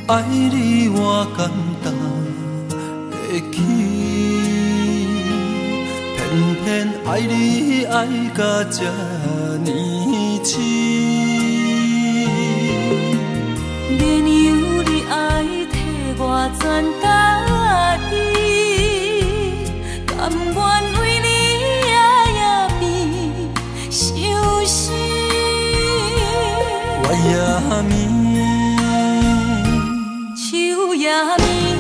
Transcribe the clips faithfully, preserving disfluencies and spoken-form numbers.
爱你我简单会起，偏偏爱你爱到这呢痴。 免由你爱替我全家己，甘愿为你夜夜眠伤心。 我也眠， 手也眠，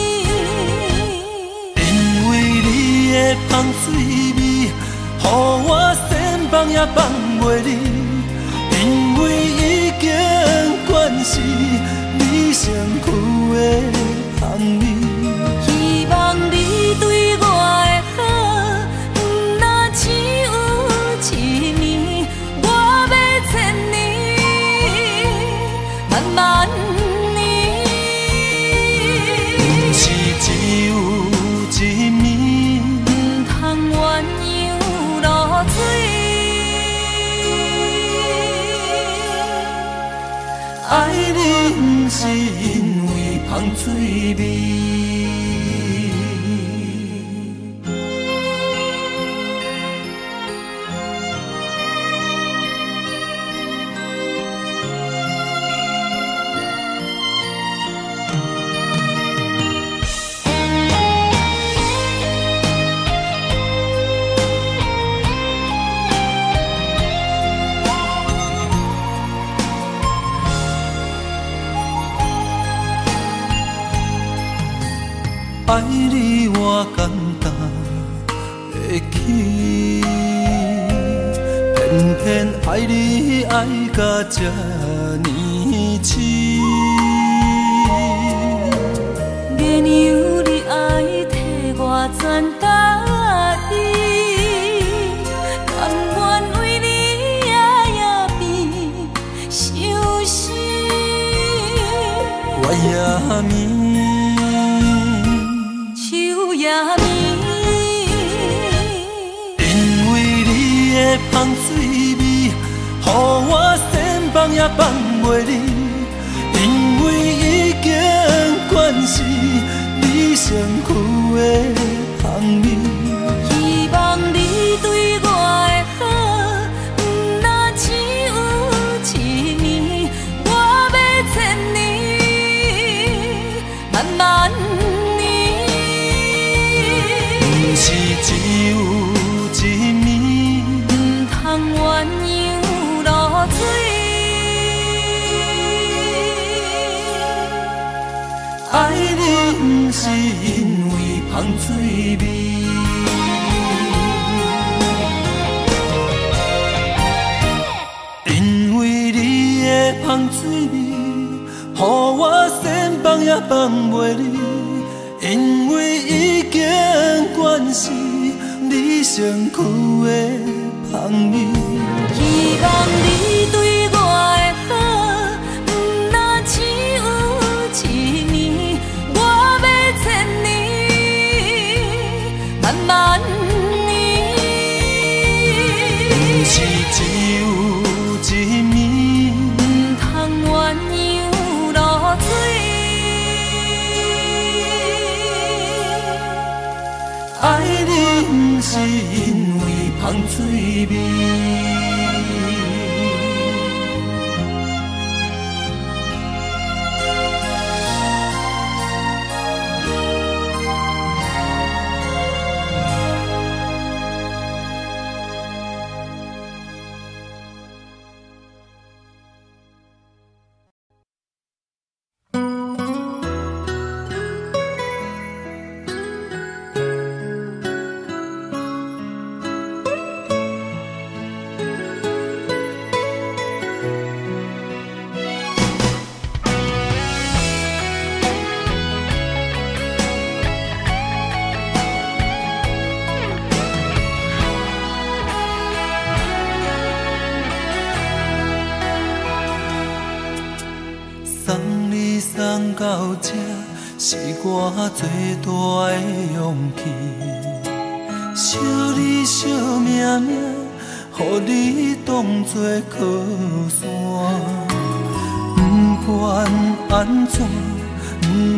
因为你的香水味，予我先放也放袂离。因为已经惯是你身躯的香味。 希望你对我的好，不若只有一年，我要千年，慢慢年。 不是只有一暝， 唔通鸳鸯落水。 爱你不是因为香水味。爱你我简单会起，偏偏爱你爱到这呢痴。 免由你爱替我全家己，甘愿为你夜夜眠伤心。 我也眠， 也眠， 因为你的香水味，予我先放也放袂离。因为已经惯是你身躯的香味。 希望你对我的好，不若只有一年，我要千年，慢慢。 不是只有一暝， 唔通鸳鸯落水。 爱你不是因为香水味，因为你的香水味，予我先放也放袂离。因为已经惯是你身躯的香味。 希望你对我的好，不若只有一年，我要千年，慢慢年。 不是只有一暝， 唔通鸳鸯落水。 爱你不是因为香水味。送你送到这，是我最大的勇气。惜你惜命命，予你当作靠山。不管安怎，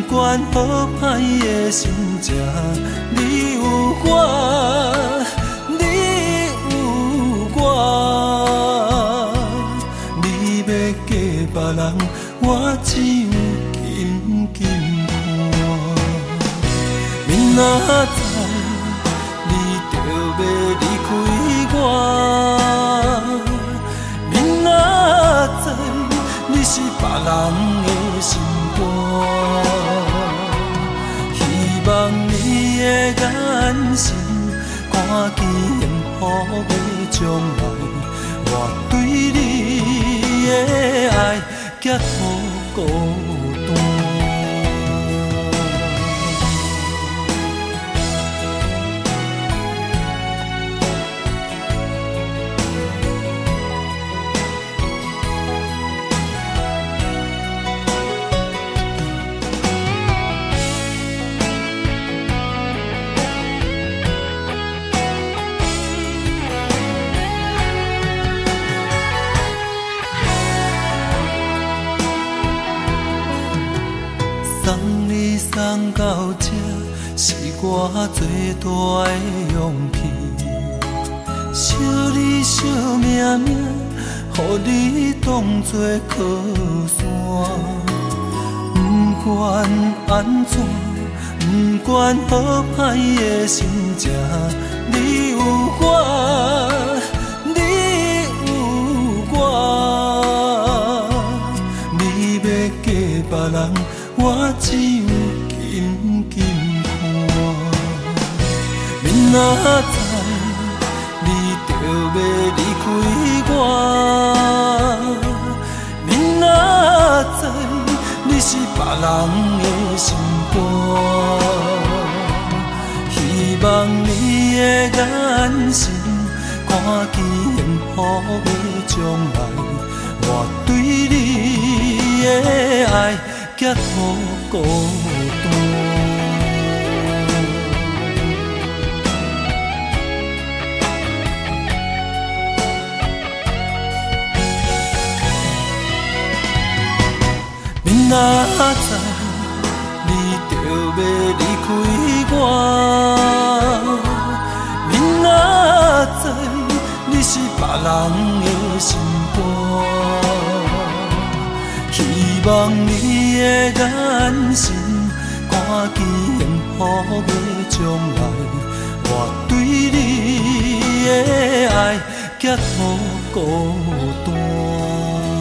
管好歹的心情，你有我，你有我。你要嫁别人，我只有紧紧看。明仔载你就要离开我，明仔载你是别人的心肝。希望你的眼神看见幸福的将来，我对你的爱结好孤单。送到这是我最大的勇气，惜你惜命命，予你当作靠山。不管安怎，不管好歹的心情，你有我，你有我。你要嫁别人，我只有紧紧看。明仔载你就要离开我，明仔载你是别人的心肝。希望你的眼神看见幸福的将来，我对你的爱结好孤单。明仔载你就要离开我，明仔载你是别人的心肝。希望你的眼神看见幸福的将来，我对你的爱结好孤单。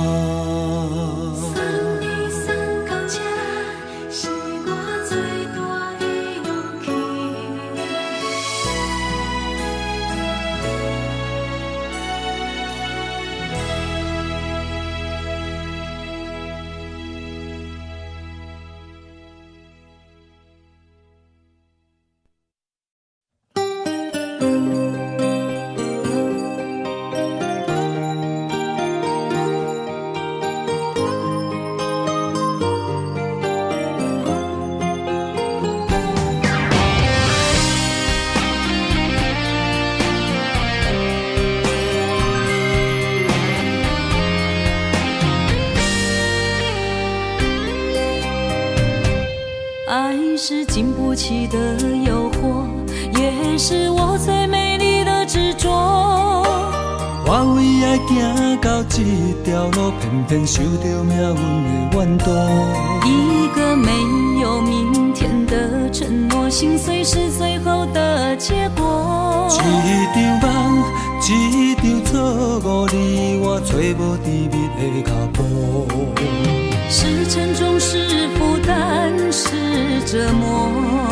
爱是经不起的诱惑，也是我最美丽的执着。 我为爱行到这条路，偏偏受到命运的怨妒。 一个没有明天的承诺，心碎是最后的结果。 一场梦，一场错误，你我找无甜蜜的脚步。 是沉重，是负担，是折磨，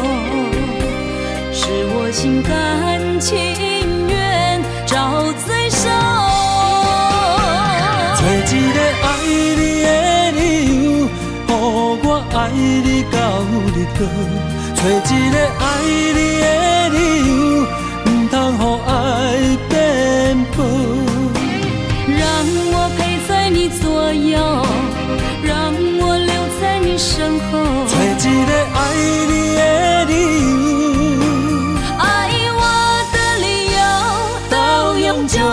是我心甘情愿找罪受。 找一个爱你的理由，予我爱你到日落。找一个爱你的理由，不通予爱变薄。 让我陪在你左右，让我留在你身后。 找一个爱你的理由， 爱我的理由到永久。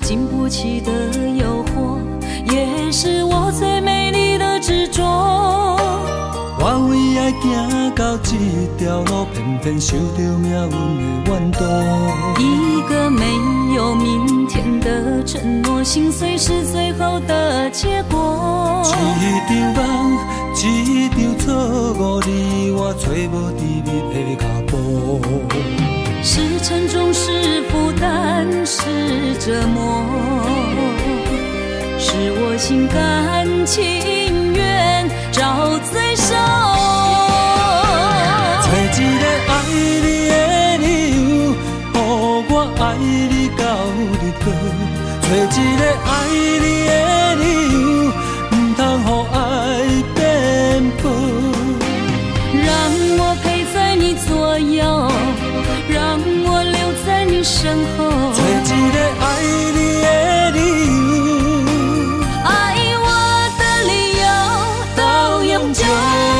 经不起的诱惑，也是我最美丽的执着。 我为爱行到这条路，偏偏受到命运的怨妒。 一个没有明天的承诺，心碎是最后的结果。 一场梦，一场错误，你我找无甜蜜的脚步。 是沉重，是负担，是折磨，是我心甘情愿找罪受。 找一个爱你的理由，予我爱你到日落。找一个爱你的理由，唔通予爱变薄。 让我陪在你左右，让我留在你身后。 找一个爱你的理由， 爱我的理由到永久。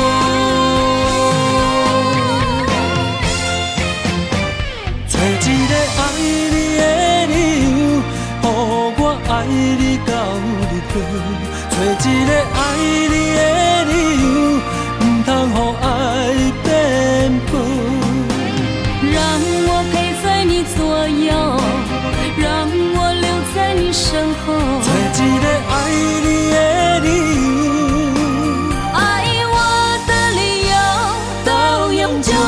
找一个爱你的理由，予我爱你到日落。找一个爱你的理由，唔通予爱变薄。 让我陪在你左右，让我留在你身后。 找一个爱你的理由， 爱我的理由到永久。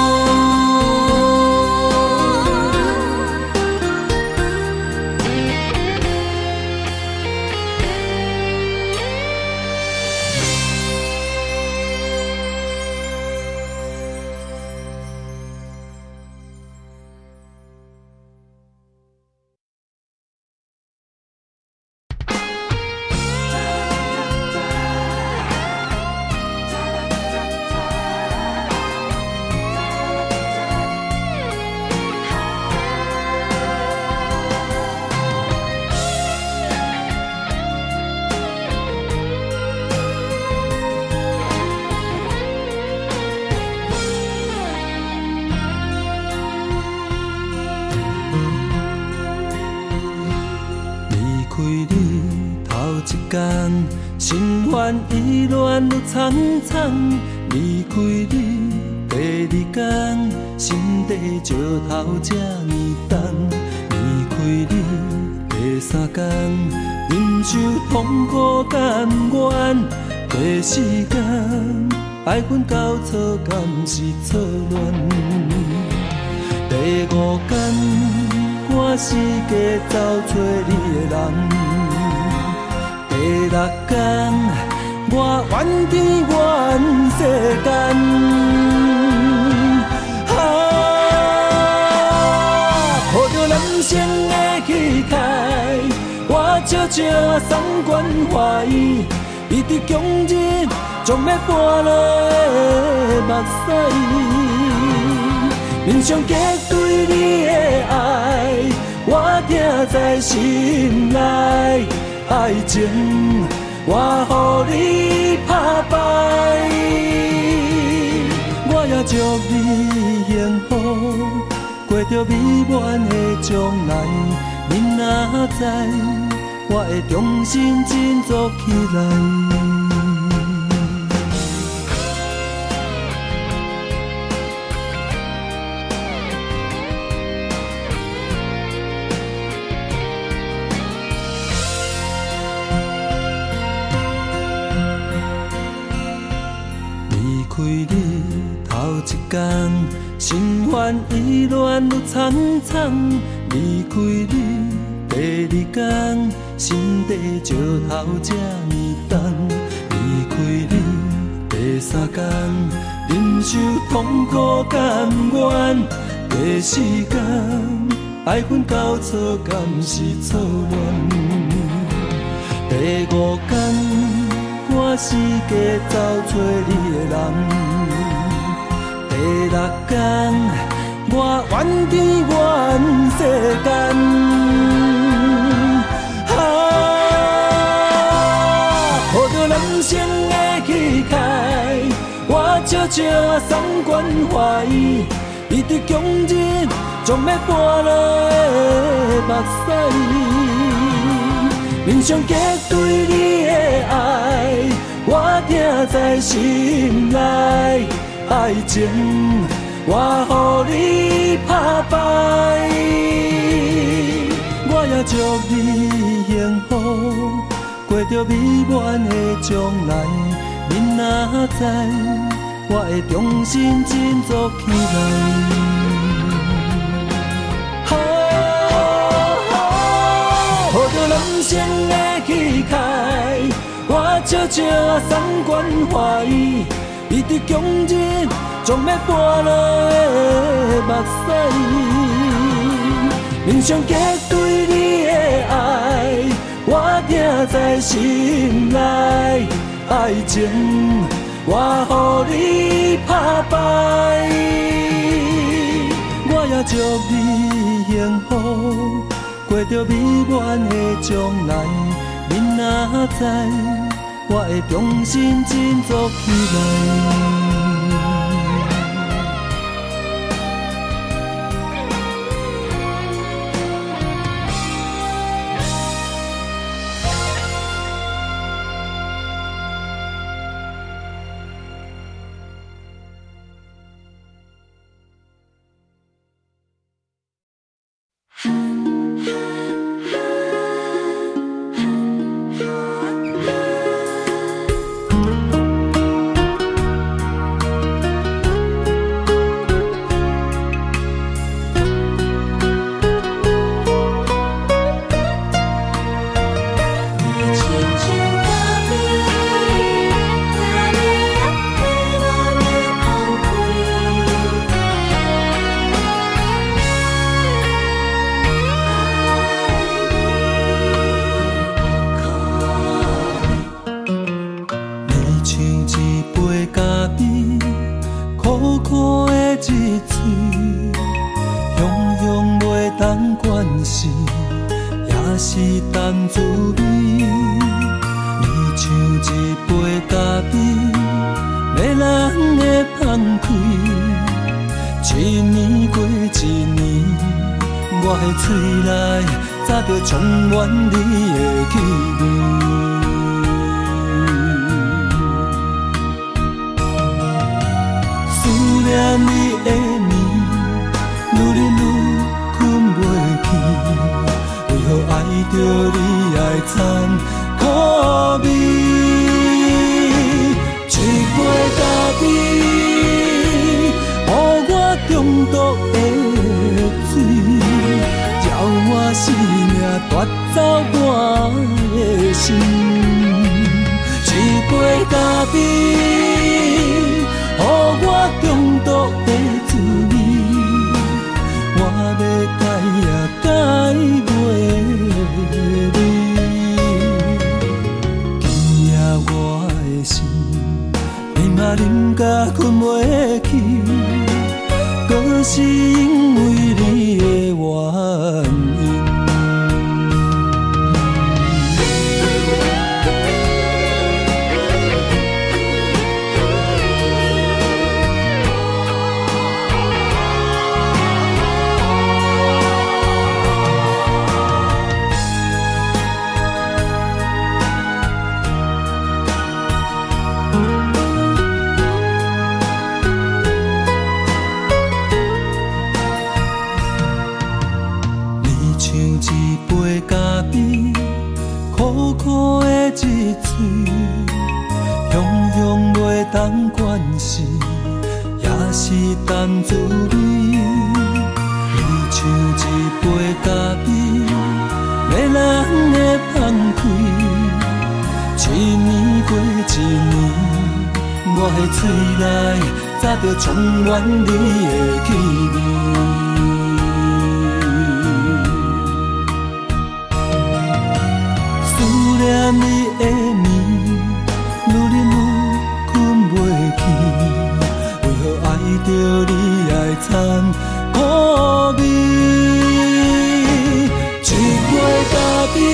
心烦意乱愈苍苍，离开你第二天，心地石头这呢重。离开你第三天，忍受痛苦甘愿。第四天，爱阮交错敢是错乱。第五天，我四界找找你的人。第六天，我怨天怨世间，啊，抱着人生的气概，我悄悄送关怀，伊伫强日将要搬落的目屎，面上结对你的爱，我听在心内。爱情，我予你打败，我也祝你幸福，过着美满的将来。你若知，我会重新振作起来。开你头一天，心烦意乱愈苍苍。离开你第二天，心地石头这呢重。离开你第三天，忍受痛苦甘愿。第四天，爱阮交错敢是错乱。第五天。我四界找找你的人，第六天，我怨天怨世间，啊，抱着人生的气概，我悄悄送关怀，伊伫强日将要搬落的目屎。 面上结对你的爱，我听在心内。爱情我予你拍败，我也祝你幸福，过着美满的将来。恁若知，我会重新振作起来。抱着人生的气概，我悄悄送关怀，伊伫强日将要跋落的目屎，面上结对你的爱，我听在心内。爱情我予你拍败，我也祝你幸福，过着美满的将来。恁若知，我会重新振作起来。充满你的气味，思念你的眠，愈日愈困袂去。为何爱着你爱惨苦味？一杯咖啡，予我中毒的水。我生命夺走我的心，一杯咖啡，予我中毒的滋味。我要改也改袂你，今夜我的心，你嘛啉甲困袂去，搁是因为你的原因。当关系也是淡滋味，你像一杯咖啡，迷人的放开。一年过一年，我的嘴内早就充满你的气味。思念你的面，愈日愈为何爱着你爱惨苦味？一杯咖啡，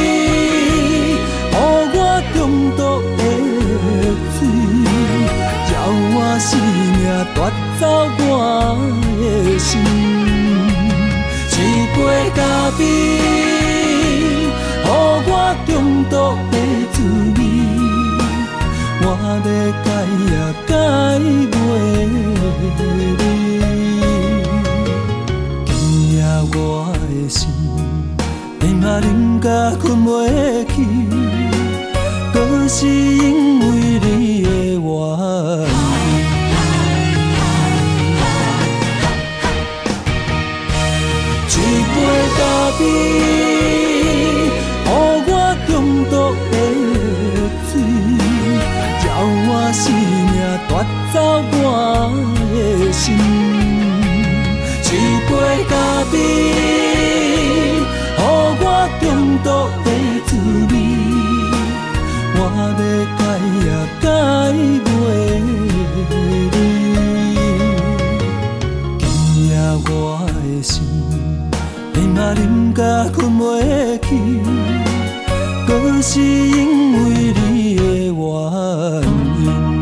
予我中毒的水，要我生命夺走我的心。一杯咖啡，予我中毒的滋味，我要改也改袂你。今夜我的心，你嘛啉甲困袂去，搁是因为你的原因。一杯咖啡，予我中毒的水，叫我生命夺走我的心。一杯咖啡，予我中毒的滋味，我要改也改袂你。今夜我的心，你嘛啉甲困袂去，搁是因为你的原因。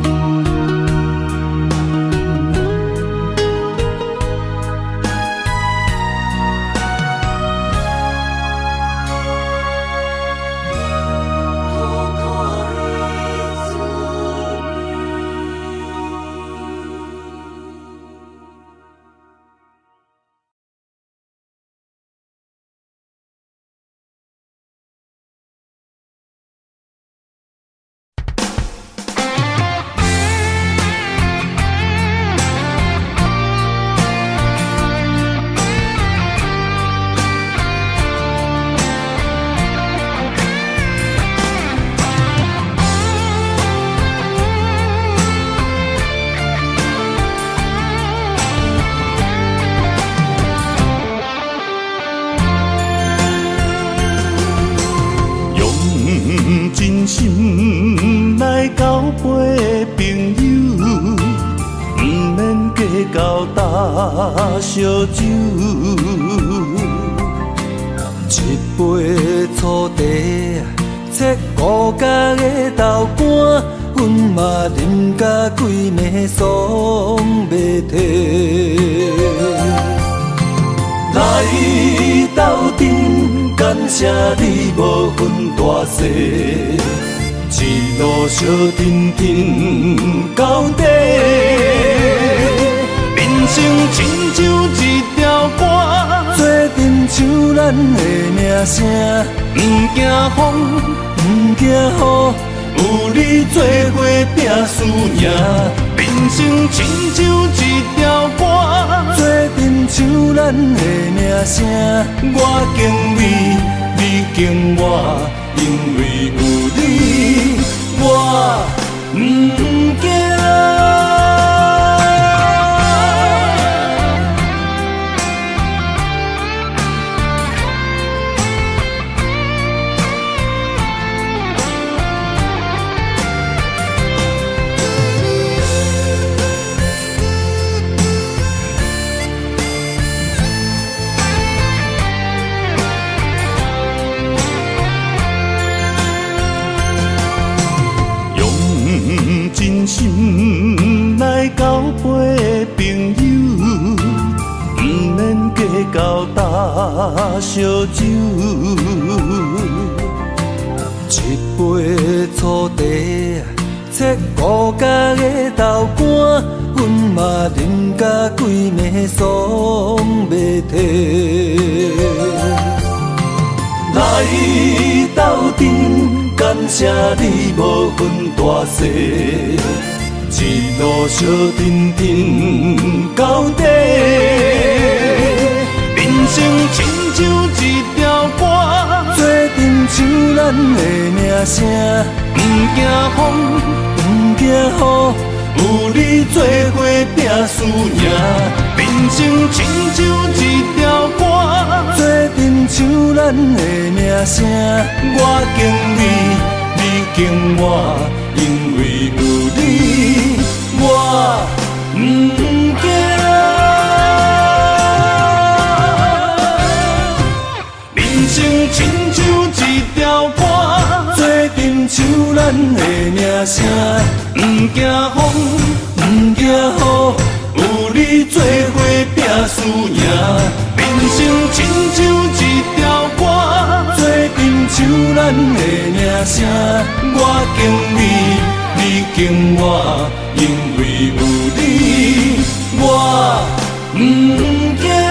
真心来交陪朋友，不免计较大小酒。一杯醋茶，切五角的豆干，阮嘛啉甲规暝爽袂停。来斗阵，感谢你无分大小，一路相甜甜到底。人生亲像一条歌，做阵像咱的名声，不惊风，不惊雨，有你做伙拼输赢。人生亲像一条歌，做阵像咱的名声，我敬你，你敬我，因为有你，我不惊。真心来交陪朋友，不免计较大小酒。一杯醋茶，切五角的豆干，阮嘛啉甲规暝爽袂停。来斗阵，感谢你无分大小，一路相甜甜到底。人生亲像一条歌，做阵像咱的名声，不惊风，不惊雨，有你做伙拼输赢。人生亲像一条歌，做阵像咱的名声，我敬你，你敬我，因为有你，我不惊。人生亲像一条歌，做阵像咱的名声，不惊风，不惊雨，有你做伙拼输赢。人生亲像一条歌，做阵像咱咱的名声，我敬你，你敬我，因为有你，我不惊。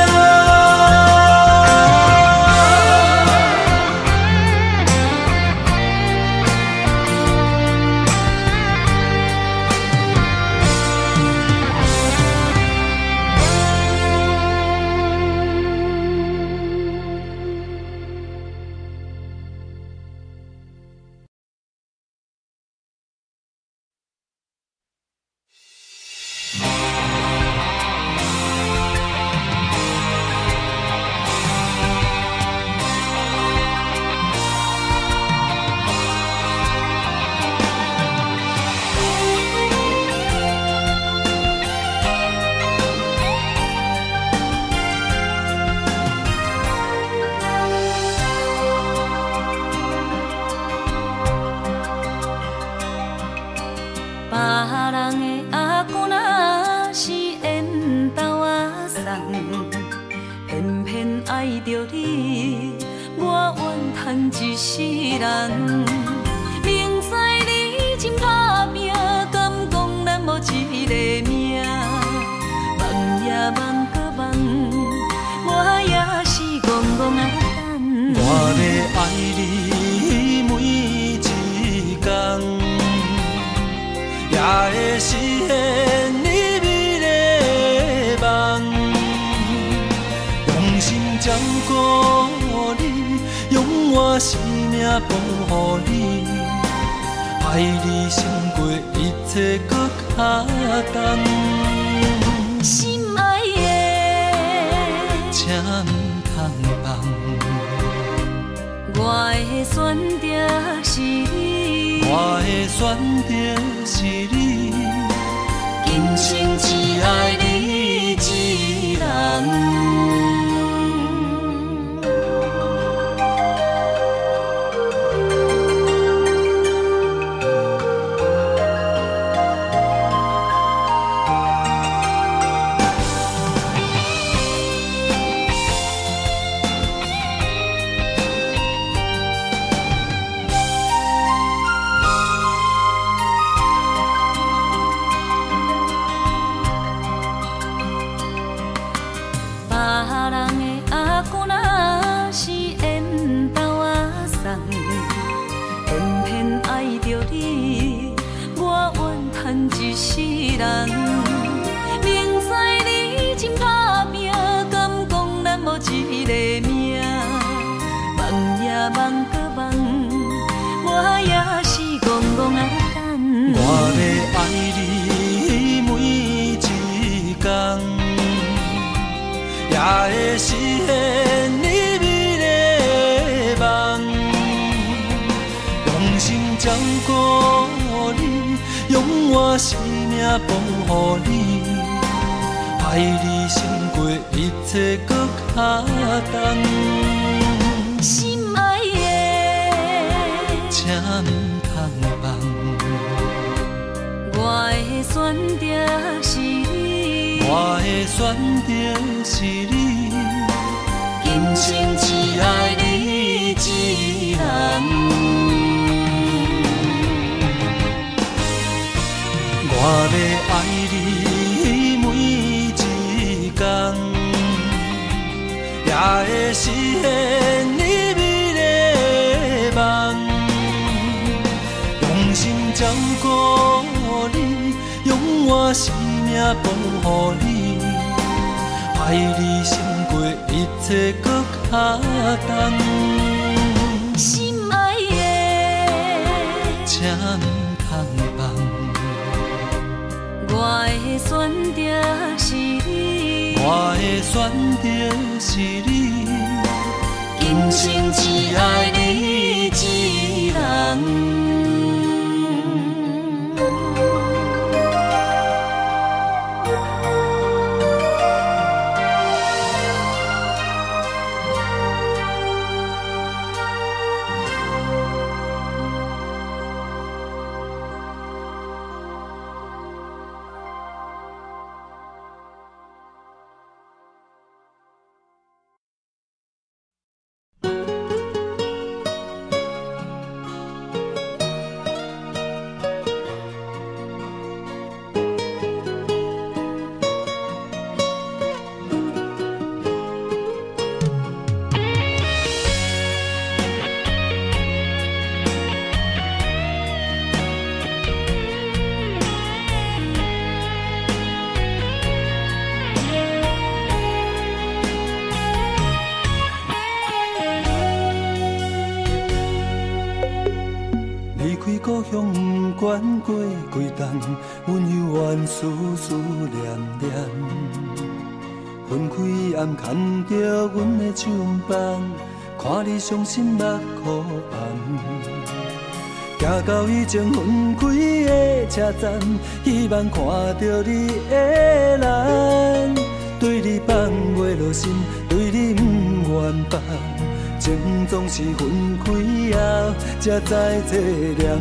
乡管过几冬，阮犹原思思念念。分开暗看着阮的手棒，看你伤心目眶红。行到已经分开的车站，希望看到你的人，对你放袂落心，对你不愿放。情总是分开后才知凄凉，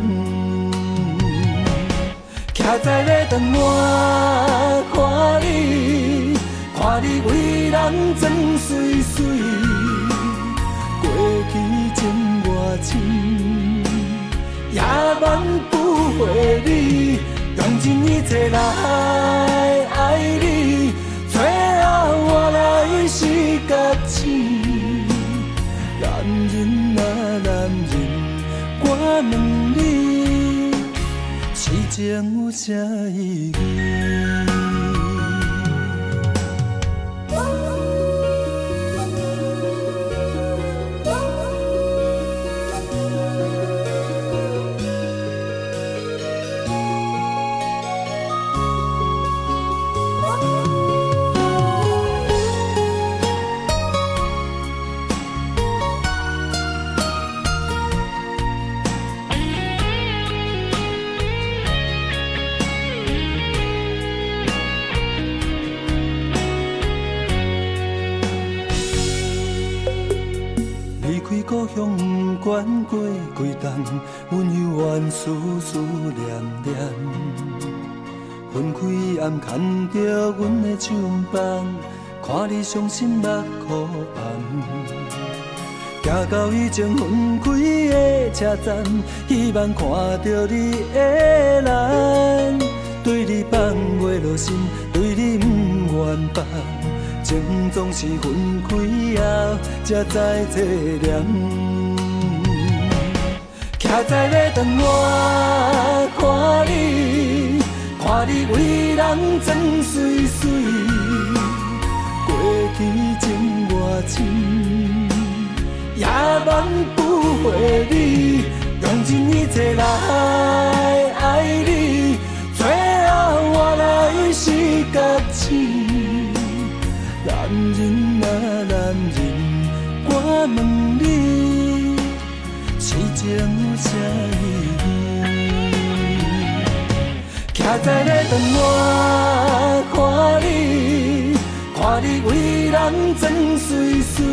徛在咧等我看你，看你为人装水水，过去情偌深，也万不回你，用尽一切来爱你，最后我来是觉醒。男人啊男人，我问你，痴情有啥意义？故乡管过几冬，阮犹原思思念念。分开暗看着阮的手棒，看你伤心目眶红。行到已经分开的车站，希望看到你的人，对你放袂落心，对你不愿放。情总是分开后才知凄凉，徛在咧等我看你，看你为人装水水，过去情偌深，也万不回你，用尽一切来爱你，最后我来是觉醒。男人啊男人，我问你，痴情有啥意义？徛在咧等我看你，看你为人装水水，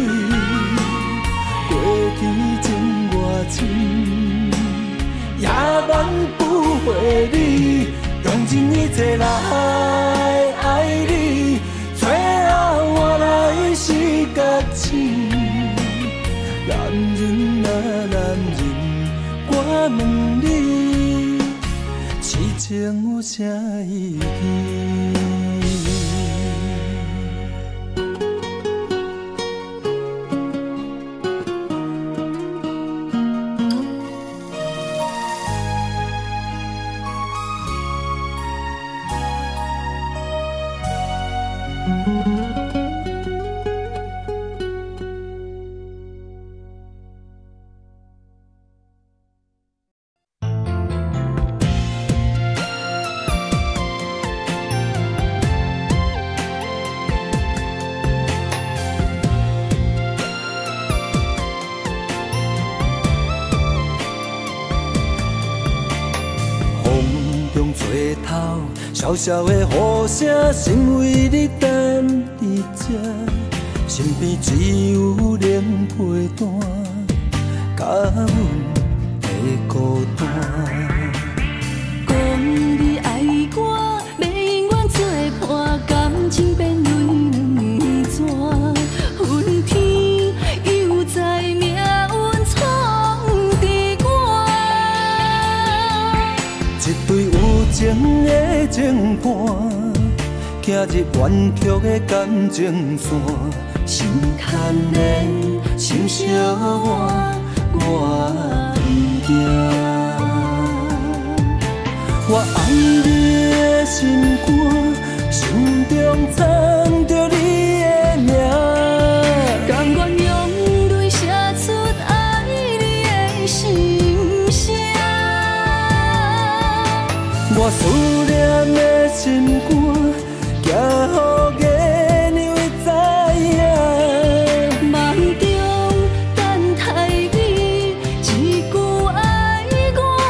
过去情偌深，也万不回你，用尽一切来爱你。最后我来是觉醒，男人啊男人，我问你，痴情有啥意义？小小的雨声，心为你等伫这，身边只有冷被单，甲阮的孤单。 讲你爱我，要永远做伴，感情变为两逝。恨天又在命运闯伫我， 一对有情的情伴，行入弯曲的感情线，心牵连，心相换，我不惊。我爱你的心肝，心中藏着你的名， 甘愿用泪写出爱你的心声。 我思念的心肝，寄予月娘知影。 梦中等待你一句爱我，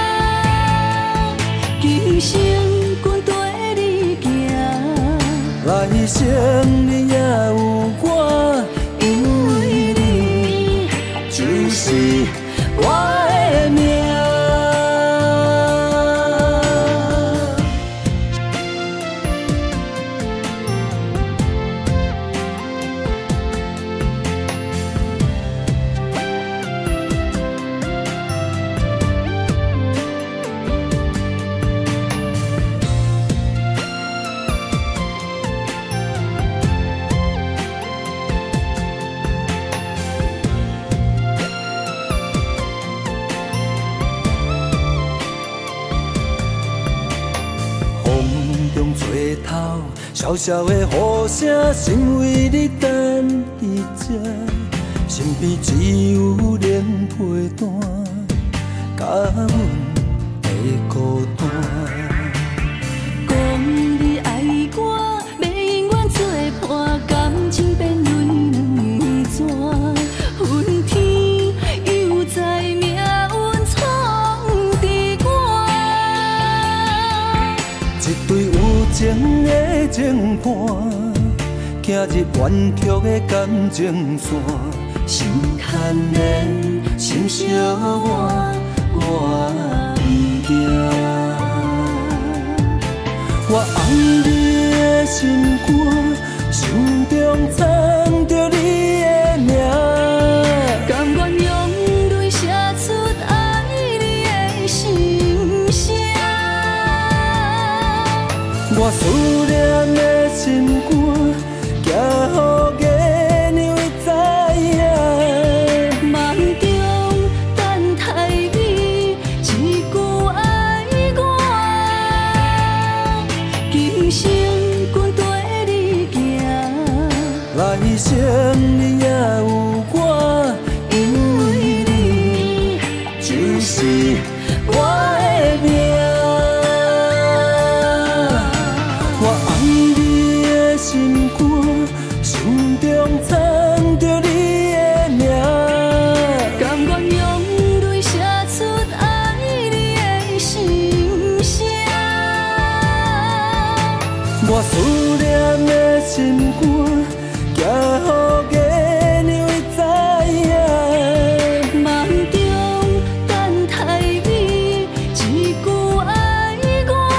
今生阮跟你行， 来生你也有我，因为你就是我的命。小小的雨声，心为你等伊遮，身边只有冷被单，甲阮的孤单。 讲你爱我，要永远做伴，感情变软两逝。恨天又在命运闯伫我， 一对有情的情伴，行入弯曲的感情线，心牵连，心相换，我不惊。我爱你的心肝，心中藏着你的名， 甘愿用泪写出爱你的心声。 我思念的心肝，寄予月娘知影。 梦中等待你一句爱我，今生阮跟你行， 来生你也有我，因为你就是我的命。我爱你的心肝，心中藏着你的名， 甘愿用泪写出爱你的心声。 我思念的心肝，寄予月娘知影。 梦中等待你一句爱我，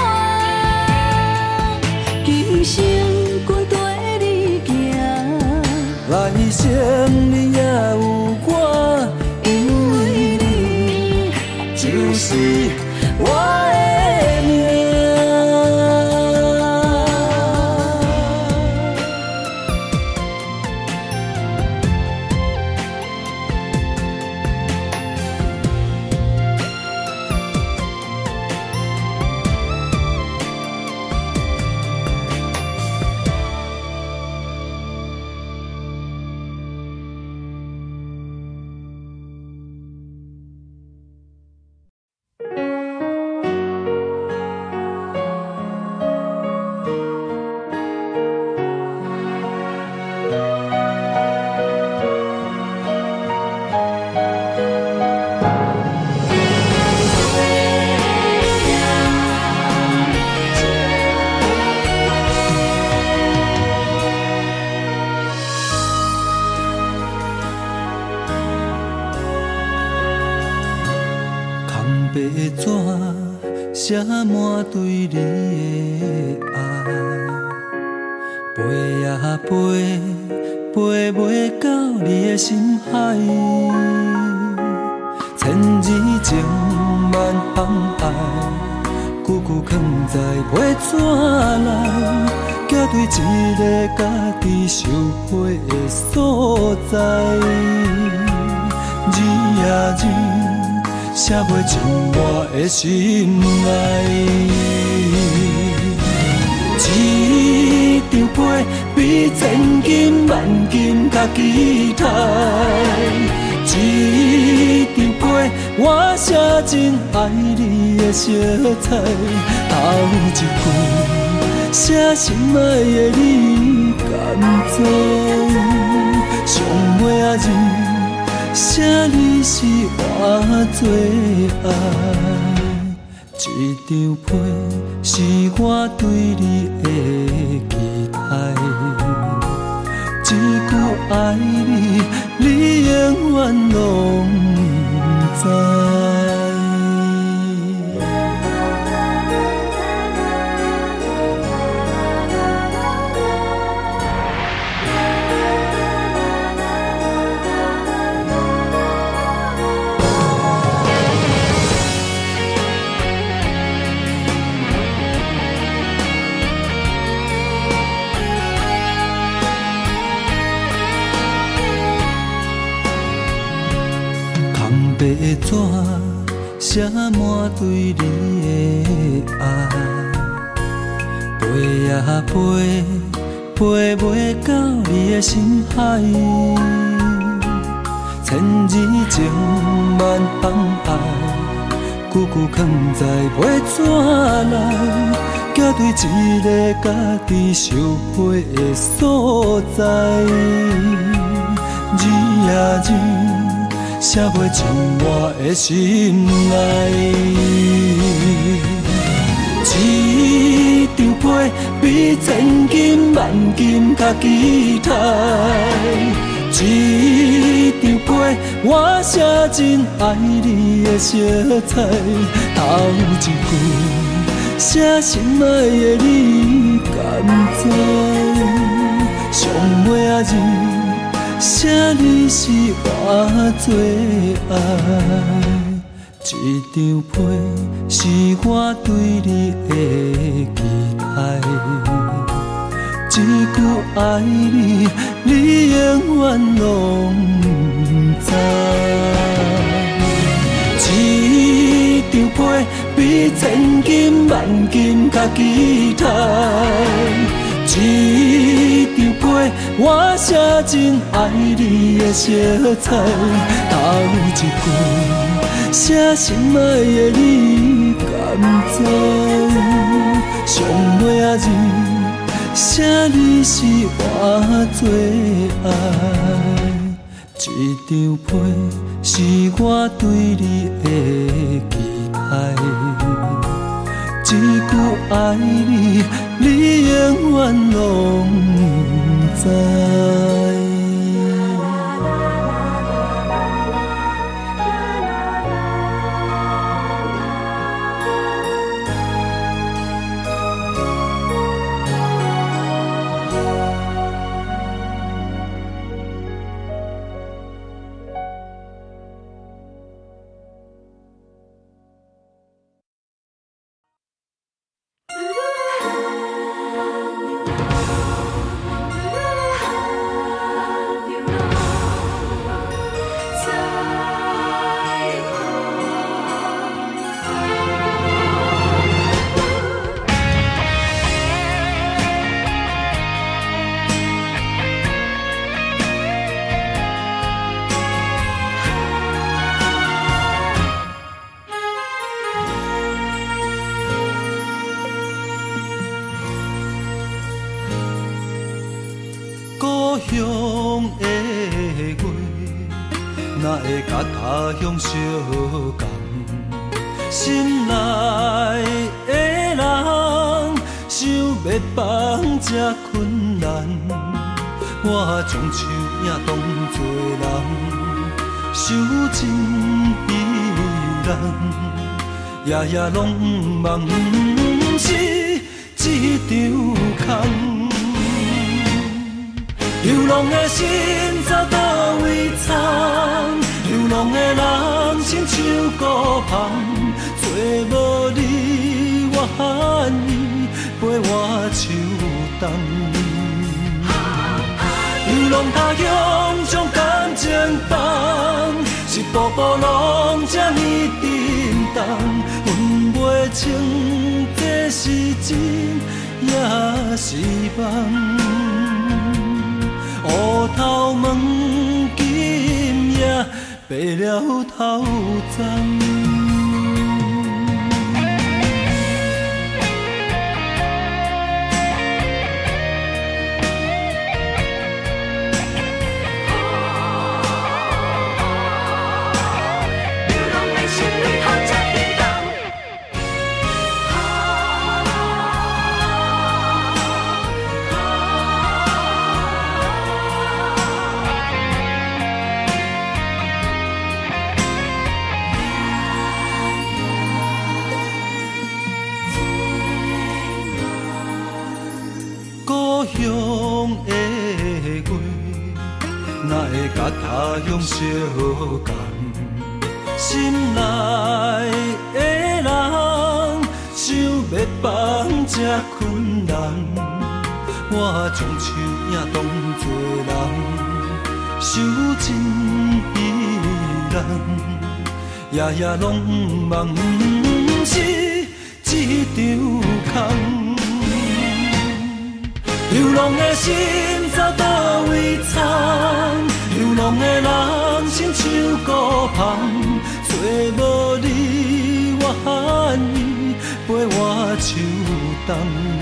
今生阮跟你行， 来生你也有我，因为你就是我的命。白纸写满对你的爱，飞呀飞，飞袂到你的心海。千字情万航海，句句藏在笔纸内，寄对一个家己想飞的所在。字呀字。写袂尽我的心内，一张被比千金万金较期待，一张被我写真爱你的色彩，头一句写心爱的你甘知？上尾仔字写你是我最爱。一张被是我对你的期待，一句爱你，你永远拢不知。白纸写满对你的爱，飞呀飞，飞袂到你的心海。千字情万放爱，句句藏在白纸内，寄对一个家己受配的所在。字呀字。写袂进我的心内，一张被比千金万金较期待，一张被我写真爱你的色彩，头一句写心爱的你甘知？上尾仔字。写你是我最爱，一张被是我对你的期待，一句爱你，你永远拢不知。一张被比千金万金较期待。一张被我写真爱你的色彩，头一句写心爱的你甘知？上尾仔字写你是我最爱，一张被是我对你的期待，一句爱你。你永远拢不知。哪会甲他乡相共？心内的人想要放这困难，我将手也当作人，受尽依然，夜夜拢梦不是一场空。流浪的心走倒位藏？流浪的人亲像孤芳，找无你我喊伊陪我手动。流浪他乡将感情放，一步步拢这呢沉重，分袂清这是真也是梦。乌头毛今夜白了头鬃。甲他乡相共，心内的人想要放这困难，我将手影当作人，受尽依然，夜夜拢梦不是一场空。流浪的心走倒位藏？流浪的人心像孤帆，找无你我喊伊陪我手动。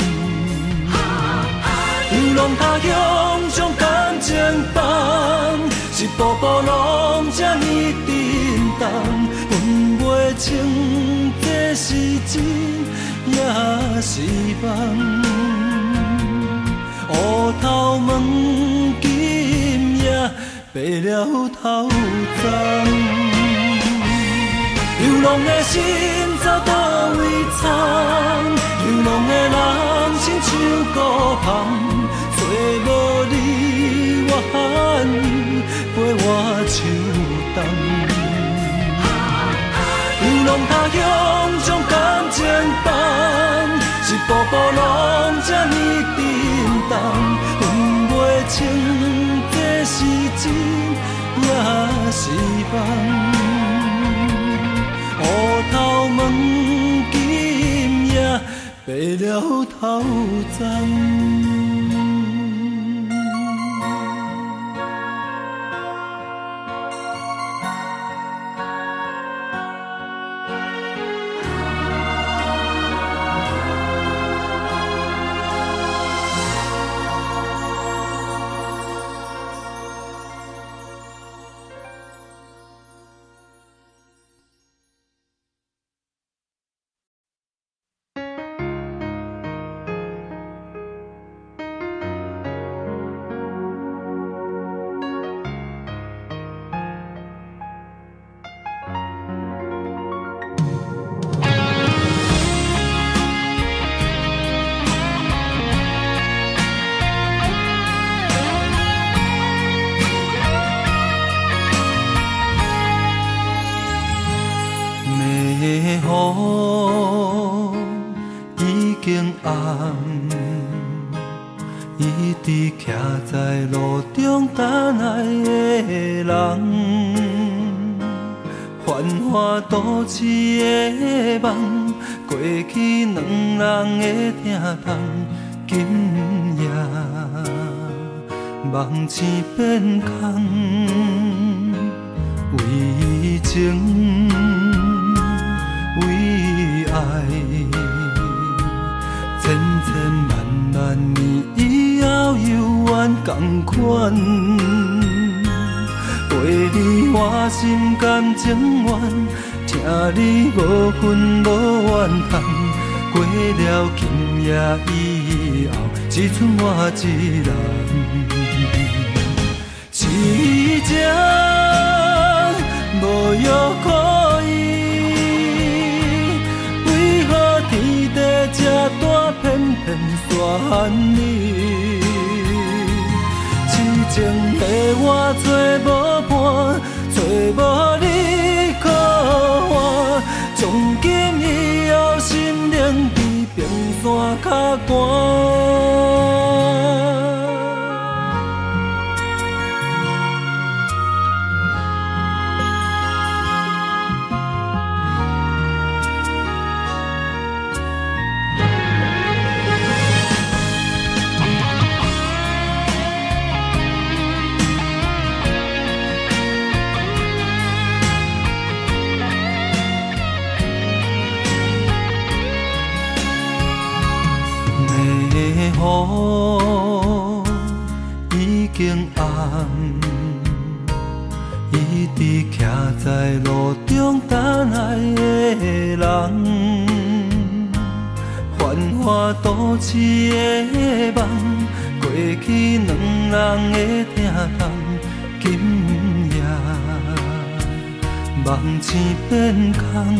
流浪他乡将感情放，一步步拢这呢沉重，分袂清这是真也是梦。乌头问今夜白了头鬃，流浪的心走倒位藏？流浪的人心像孤帆，找无你我喊伊陪我手动。流浪他乡将感情放，一步步拢这呢沉重，分袂清这是真也是梦。乌头问今夜白了头鬃。在路中等来的人，繁华都市的梦，过去两人的疼痛，今夜梦醒变空，为情为爱，千千万万年以后犹原同款。陪你我心甘情愿，听你无分无怨叹。过了今夜以后，只剩我一人。痴情无药可医，为何天地这大偏偏选你？痴情的我找无伴，找无你可换，从今以后心灵比冰山较寒。 在路中等来的人，繁华都市的梦，过去两人的疼痛，今夜梦醒变空，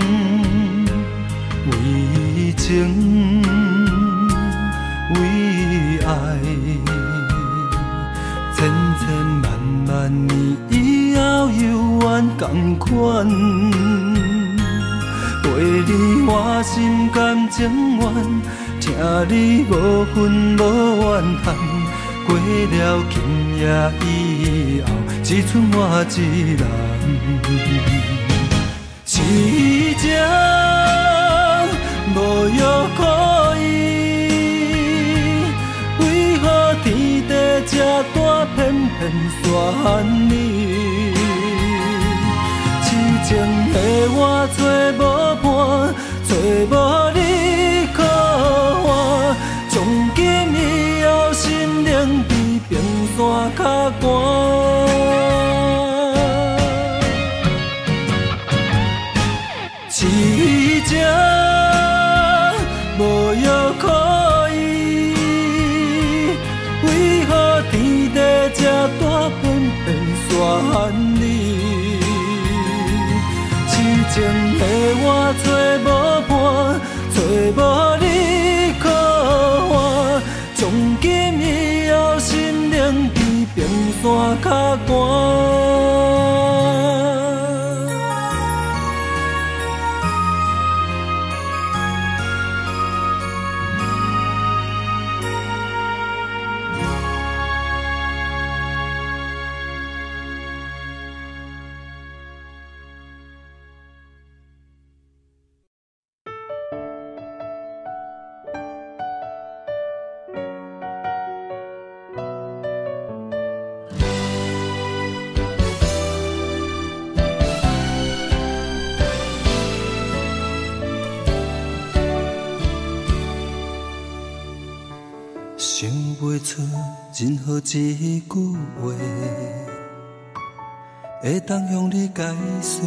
为情为爱，千千万万年以后犹原同款。陪你我心甘情愿，听你无分无怨叹。过了今夜以后，只剩我一人。痴情无药可医，为何天地这大偏偏选你？痴情的我找无伴，找无你可换，从今以后心灵比冰山较寒。痴情无药可医，为何天地这大偏偏选你？痴情的我找无伴，找无你可换，从今以后心灵比冰山较寒。想不出任何一句话，会当向你解释。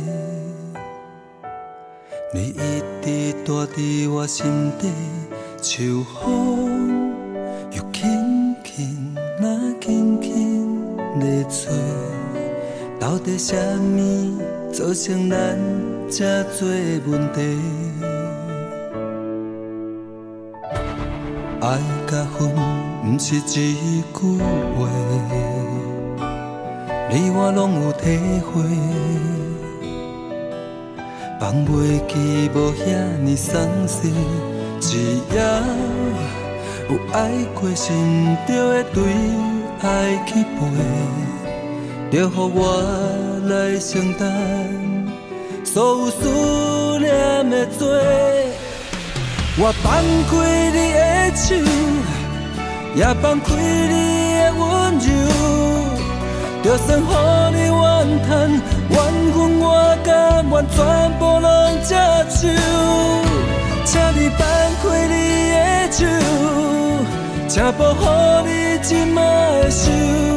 你一直住伫我心底，像风又轻轻那轻轻地吹。到底什么造成咱这多问题？爱甲恨，不是一句话，你我拢有体会。放袂记无遐尼爽脆，只要有爱过，心就会对爱去陪，就予我来承担所有思念的罪。我放开你的手，也放开你的温柔，就算予你怨叹，怨恨我甘愿全部拢接受。请你放开你的手，请保护你今仔的手，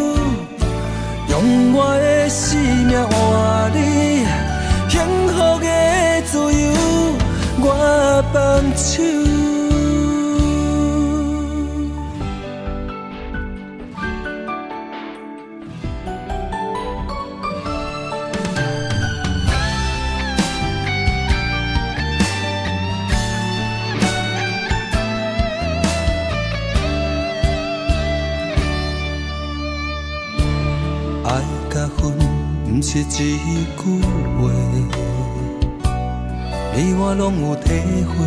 用我的生命换你幸福的自由。我放手，爱甲恨，不是一句话。你我拢有体会，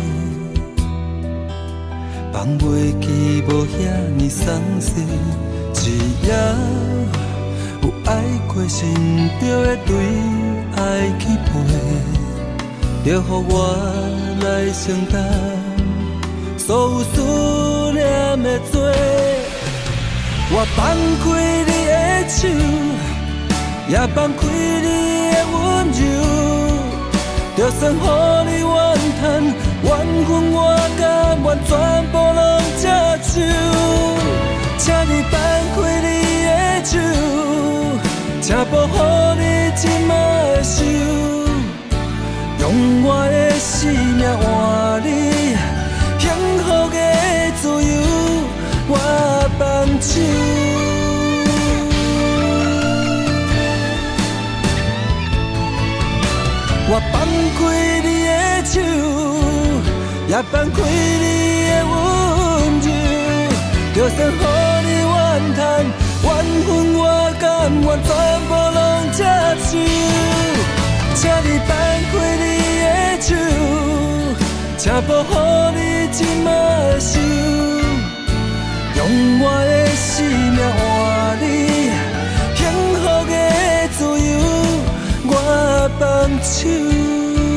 放袂记无遐尼爽脆，只要有爱过，心就会对爱去陪，就予我来承担所有思念的罪。我放开你的手，也放开你的温柔。就算予你怨叹，怨恨我甘愿全部拢接受。请你放开你的手，请保护你今生命换你幸福的自由，我放手。我放开你的手，也放开你的温柔，就算予你怨叹，怨恨我甘愿全部拢接受。请你放开你的手，请保护你即马受，用我的生命换你幸福的自由，我放手。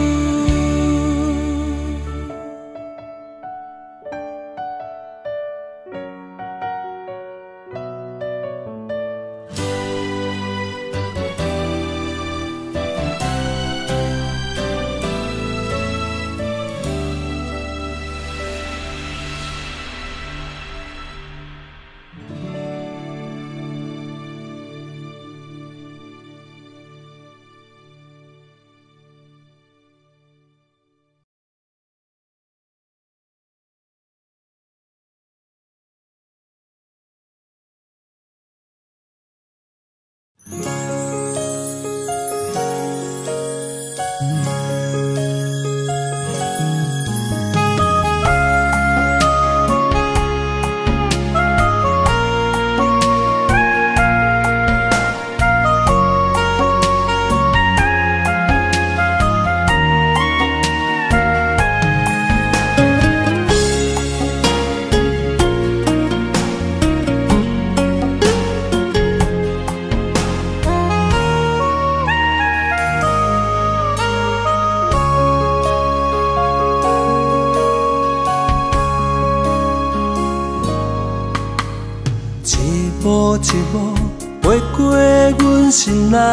一步飞过阮心内，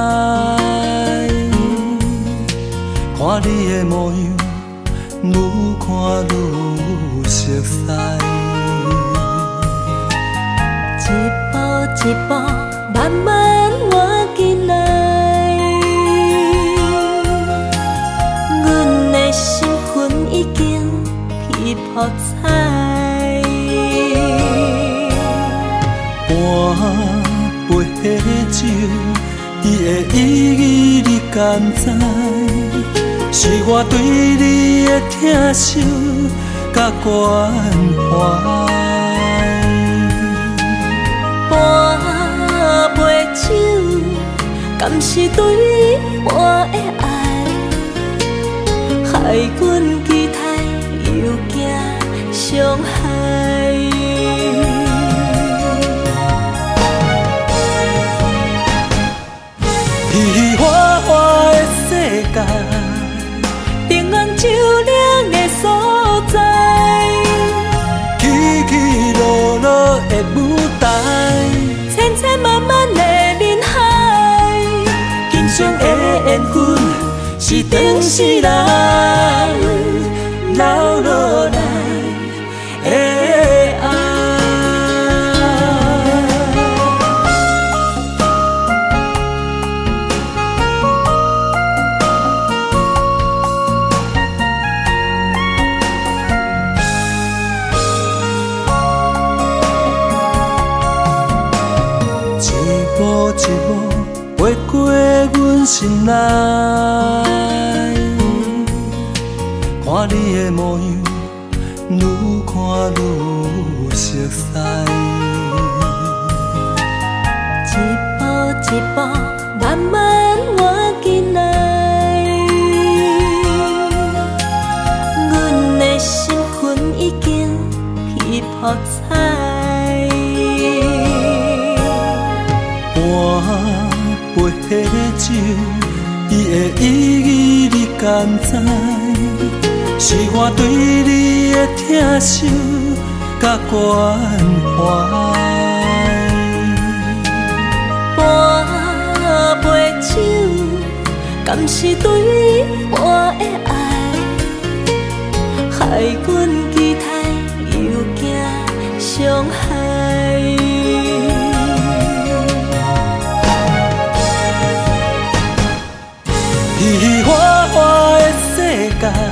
看你的模样，愈看愈熟悉。 一步一步慢慢活进来，阮的身份已经去曝彩。 半杯酒，伊的意义你敢知？是我对你的疼惜甲关怀。 半杯酒，敢是对我的爱，害阮期待又惊伤害。 喜喜欢欢的世界， 平安照亮的所在， 起起落落的舞台， 千千万万的人海， 今生的缘分是前世人留落来的爱。一步飞过阮心内，看你的模样，愈看愈熟悉。 一步一步慢慢活进来，阮的身份已经去曝彩。 半杯酒，伊的意义你敢知？是我对你的疼惜甲关怀。 半杯酒，敢是对我的爱，害阮期待又惊伤害。 喜喜欢欢的世界，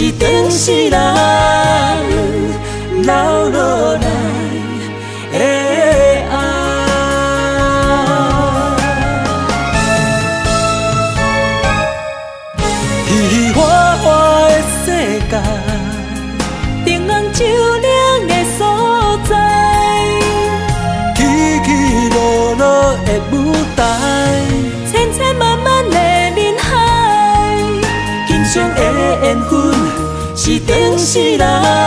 是长世人留落来的爱。喜喜欢欢的世界， 灯红酒亮的所在， 起起落落的舞台， 千千万万的人海， 欣赏的缘分是长世人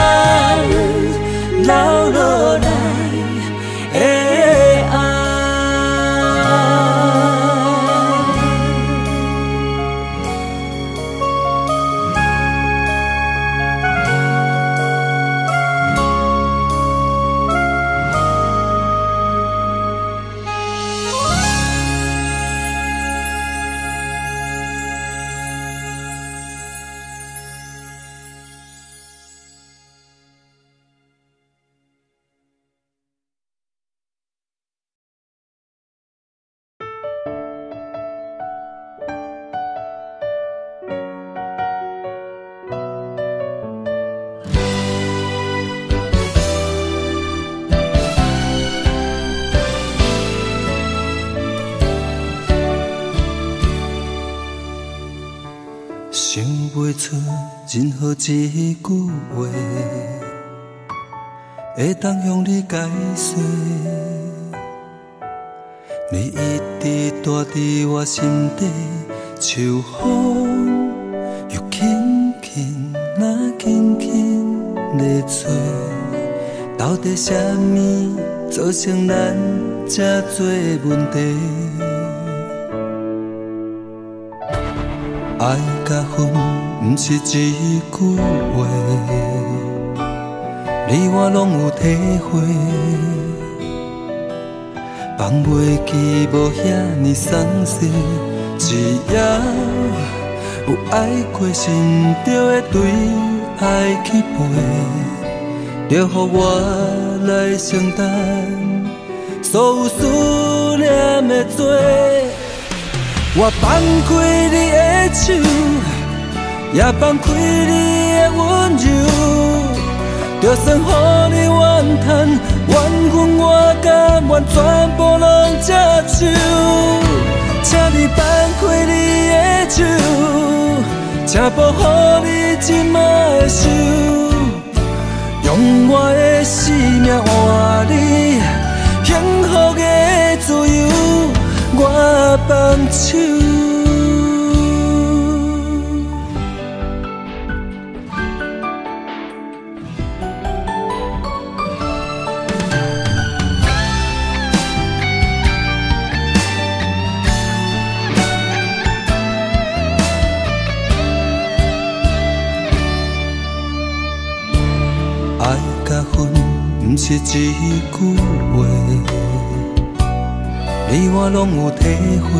留落来的爱。 想不出任何一句话，会当向你解释。你一直住伫我心底，像风又轻轻那轻轻地吹。到底什么造成咱这多问题？爱甲恨，不是一句话，你我拢有体会。放袂记无遐尼松懈，只要有爱过，心就会对爱去陪，就予我来承担所有思念的罪。我放开你的手，也放开你的温柔，就算予你怨叹，怨恨我甘愿全部拢接受。请你放开你的手，请保护你今仔的手，用我的生命换你幸福的自由。我放手，爱甲恨，不是一句话。你我拢有体会，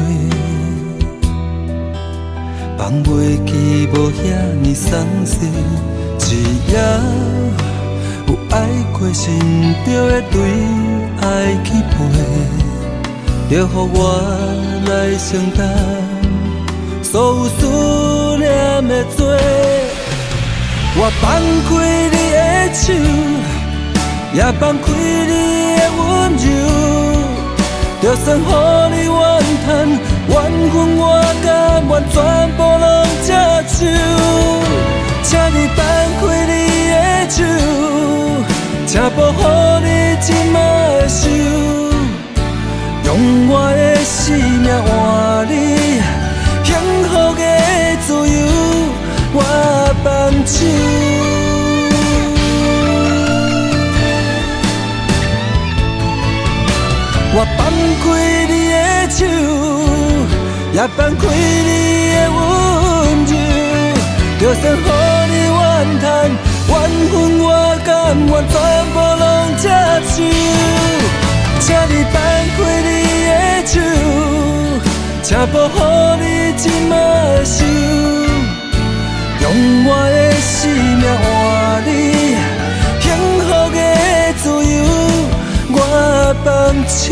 放袂记无遐尼松懈，只要有爱过，心就会对爱去陪，就予我来承担所有思念的罪。我放开你的手，也放开你的温柔，就算予你怨叹，怨恨我甘愿全部拢接受。请你放开你的手，请保护你今仔的手，用我的生命换你幸福的自由。我放手。我放开你的手，也放开你的温柔，就算予你怨叹，怨恨我甘愿全部拢接受。请你放开你的手，请保护你今仔的手，用我的生命换你幸福的自由。我放手。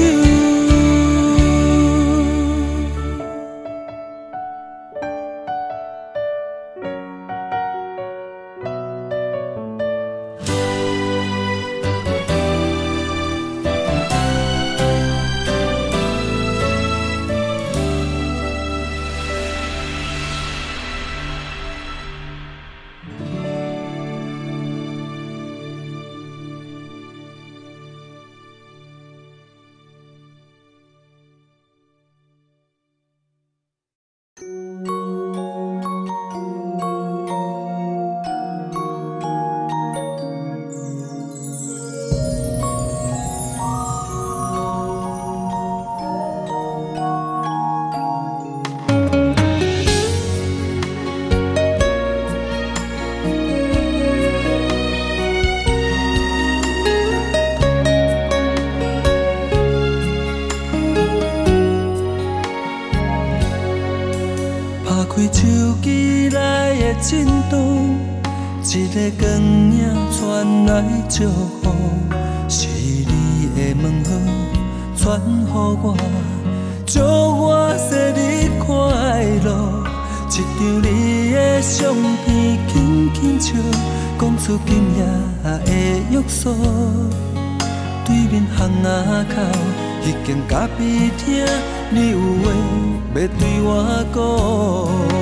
开手机来的震动，一个光影传来祝福，是你的问候传予我，祝我生日快乐。一张你的相片轻轻笑，讲出今夜的约束。对面巷仔口，迄间咖啡厅，你有话要对我讲。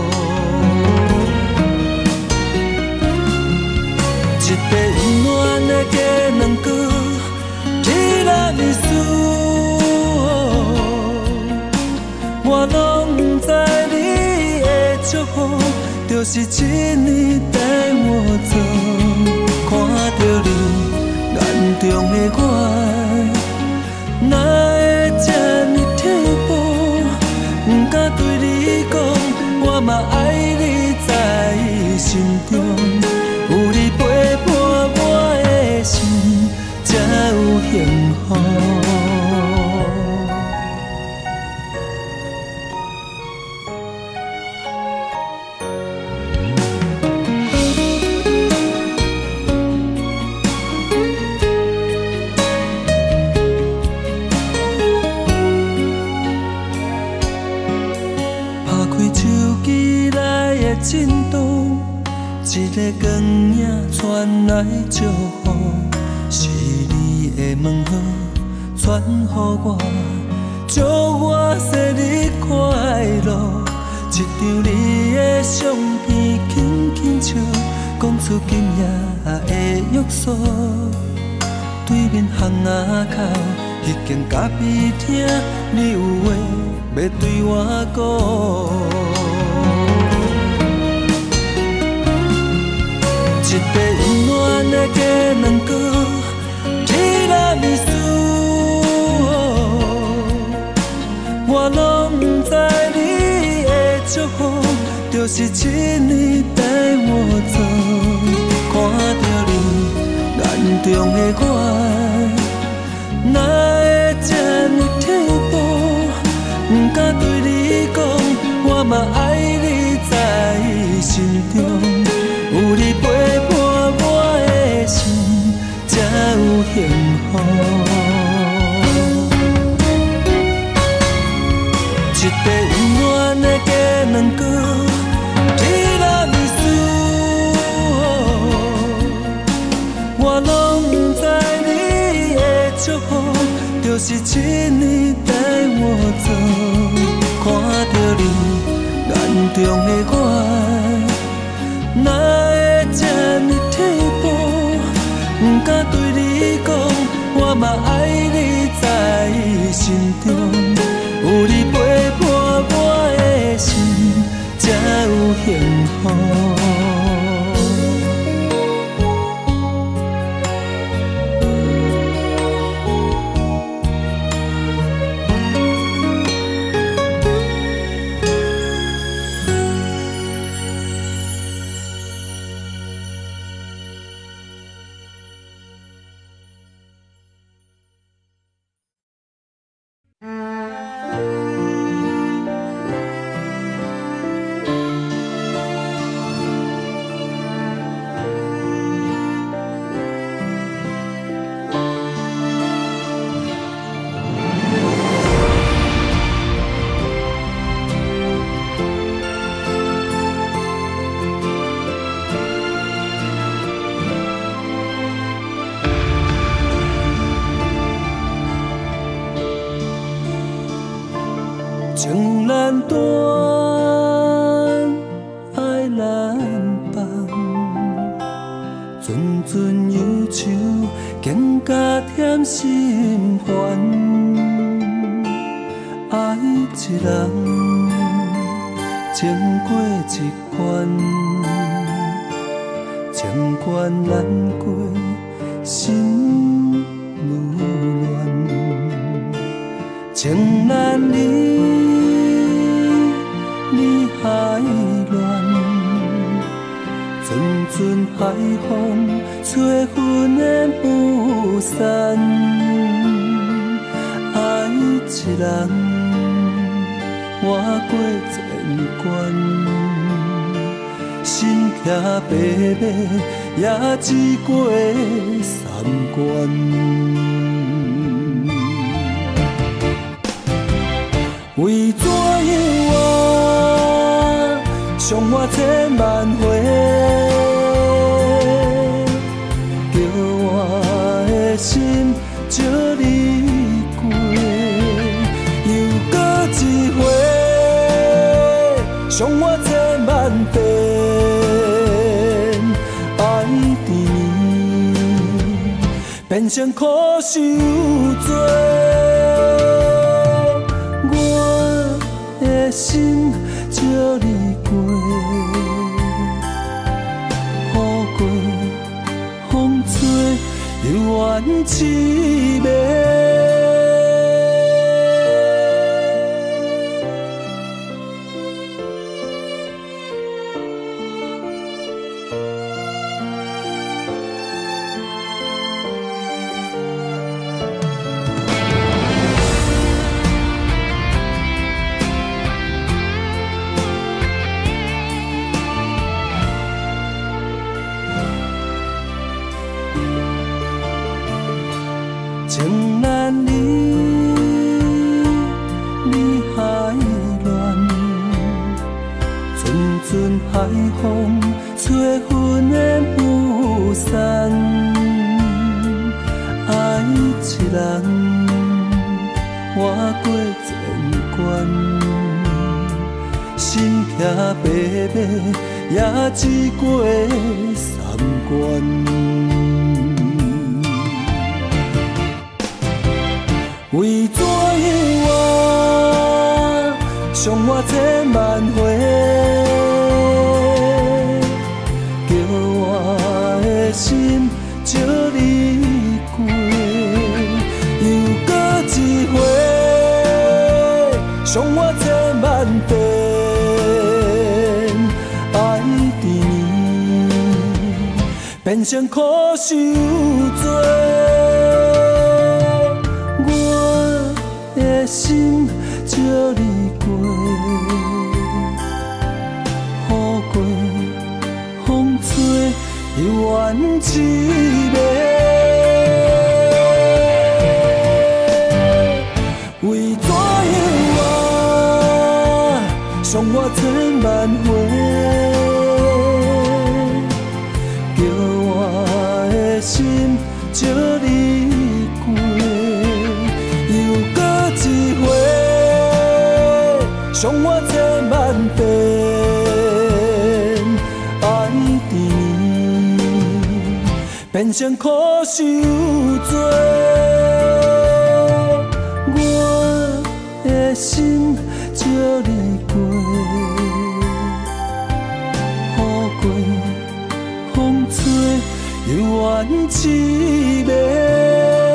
一个温暖的鸡卵糕，提拉米苏，我拢不知你的祝福，就是一年带我走。看着你眼中的我，哪会这呢退步？不敢对你讲，我嘛爱你在心中。有你陪伴我的心，才有幸福。拍开手机来的震动，一个光影传来祝福，是你的问候传予我，祝我生日快乐。一张你的相片轻轻笑，讲出今夜的约束。对面巷仔口，迄间咖啡厅，你有话要对我讲。一个温暖的鸡卵糕，提拉米苏，我拢不知你的祝福，就是一年带我走。看着你眼中的我，哪会这呢退步？不敢对你讲，我嘛爱你在心中。有你陪伴我的心，才有幸福。一个温暖的鸡卵糕，提拉米苏，我拢不知你的祝福，就是一年带我走。看着你眼中的我，哪会这呢退步？不敢对你讲，我嘛爱你在心中。有你陪伴我的心，才有幸福。情难断，爱难放，阵阵忧愁，更加添心烦。爱一人，情过一关，情关难过，心如乱，情难离。你海乱，阵阵海风吹云烟不散。爱一人， 我过千关，心骑白马也只过三关。为怎样我伤我千万回，叫我的心借你过，又搁一回，伤我千万遍，爱你变成苦受罪。心借你过，雨过风吹，犹原凄美。情难离，你海乱，阵阵海风吹阮的雾散。爱一人，我过千关，心骑白马也只过三关。为怎样我伤我千万回，叫我的心借你过，又搁一回，伤我千万遍，爱你变成苦受罪。心借你过，雨过风吹，犹原凄美。为怎样我伤我千万回，叫我的心借你过。一回，伤我千万遍，爱你变成苦受罪。我的心借你过，雨过风吹，犹原凄美。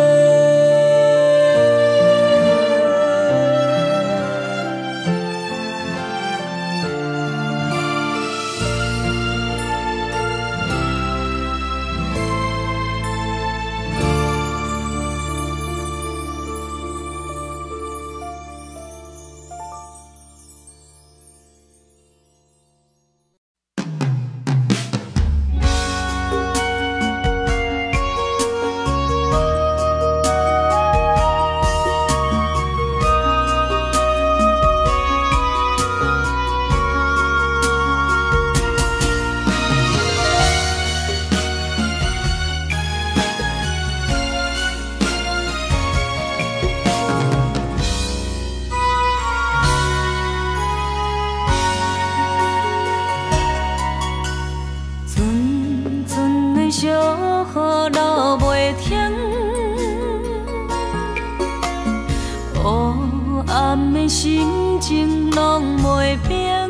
心情拢袂平，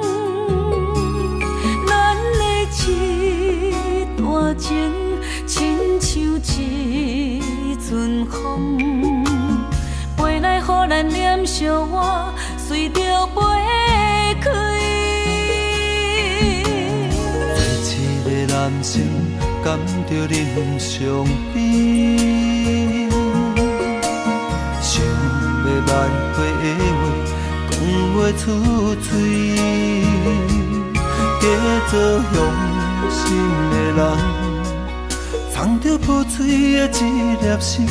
咱的一段情，亲像一阵风，飞来予咱念相偎，随着飞开。做一个男性，感到人伤悲，想要挽回的话。 袂出嘴，假做用心的人，藏着无嘴的一粒心，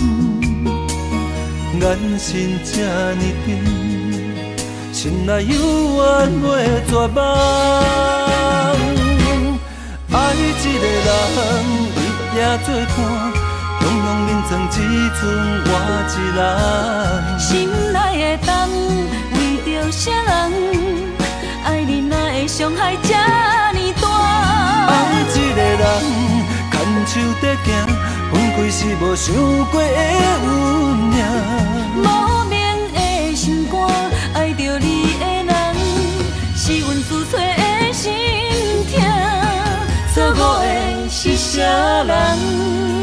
眼神这呢重，心内犹原袂绝望。爱一个人，伊也做伴。中央眠床只剩我一人， 心内的痛，为着啥人？爱你哪会伤害这呢大？ 爱一个人，牵手在行，分开是无想过的温暖。 无名的心肝，爱着你的人，是阮自找的心痛。错误的是啥人？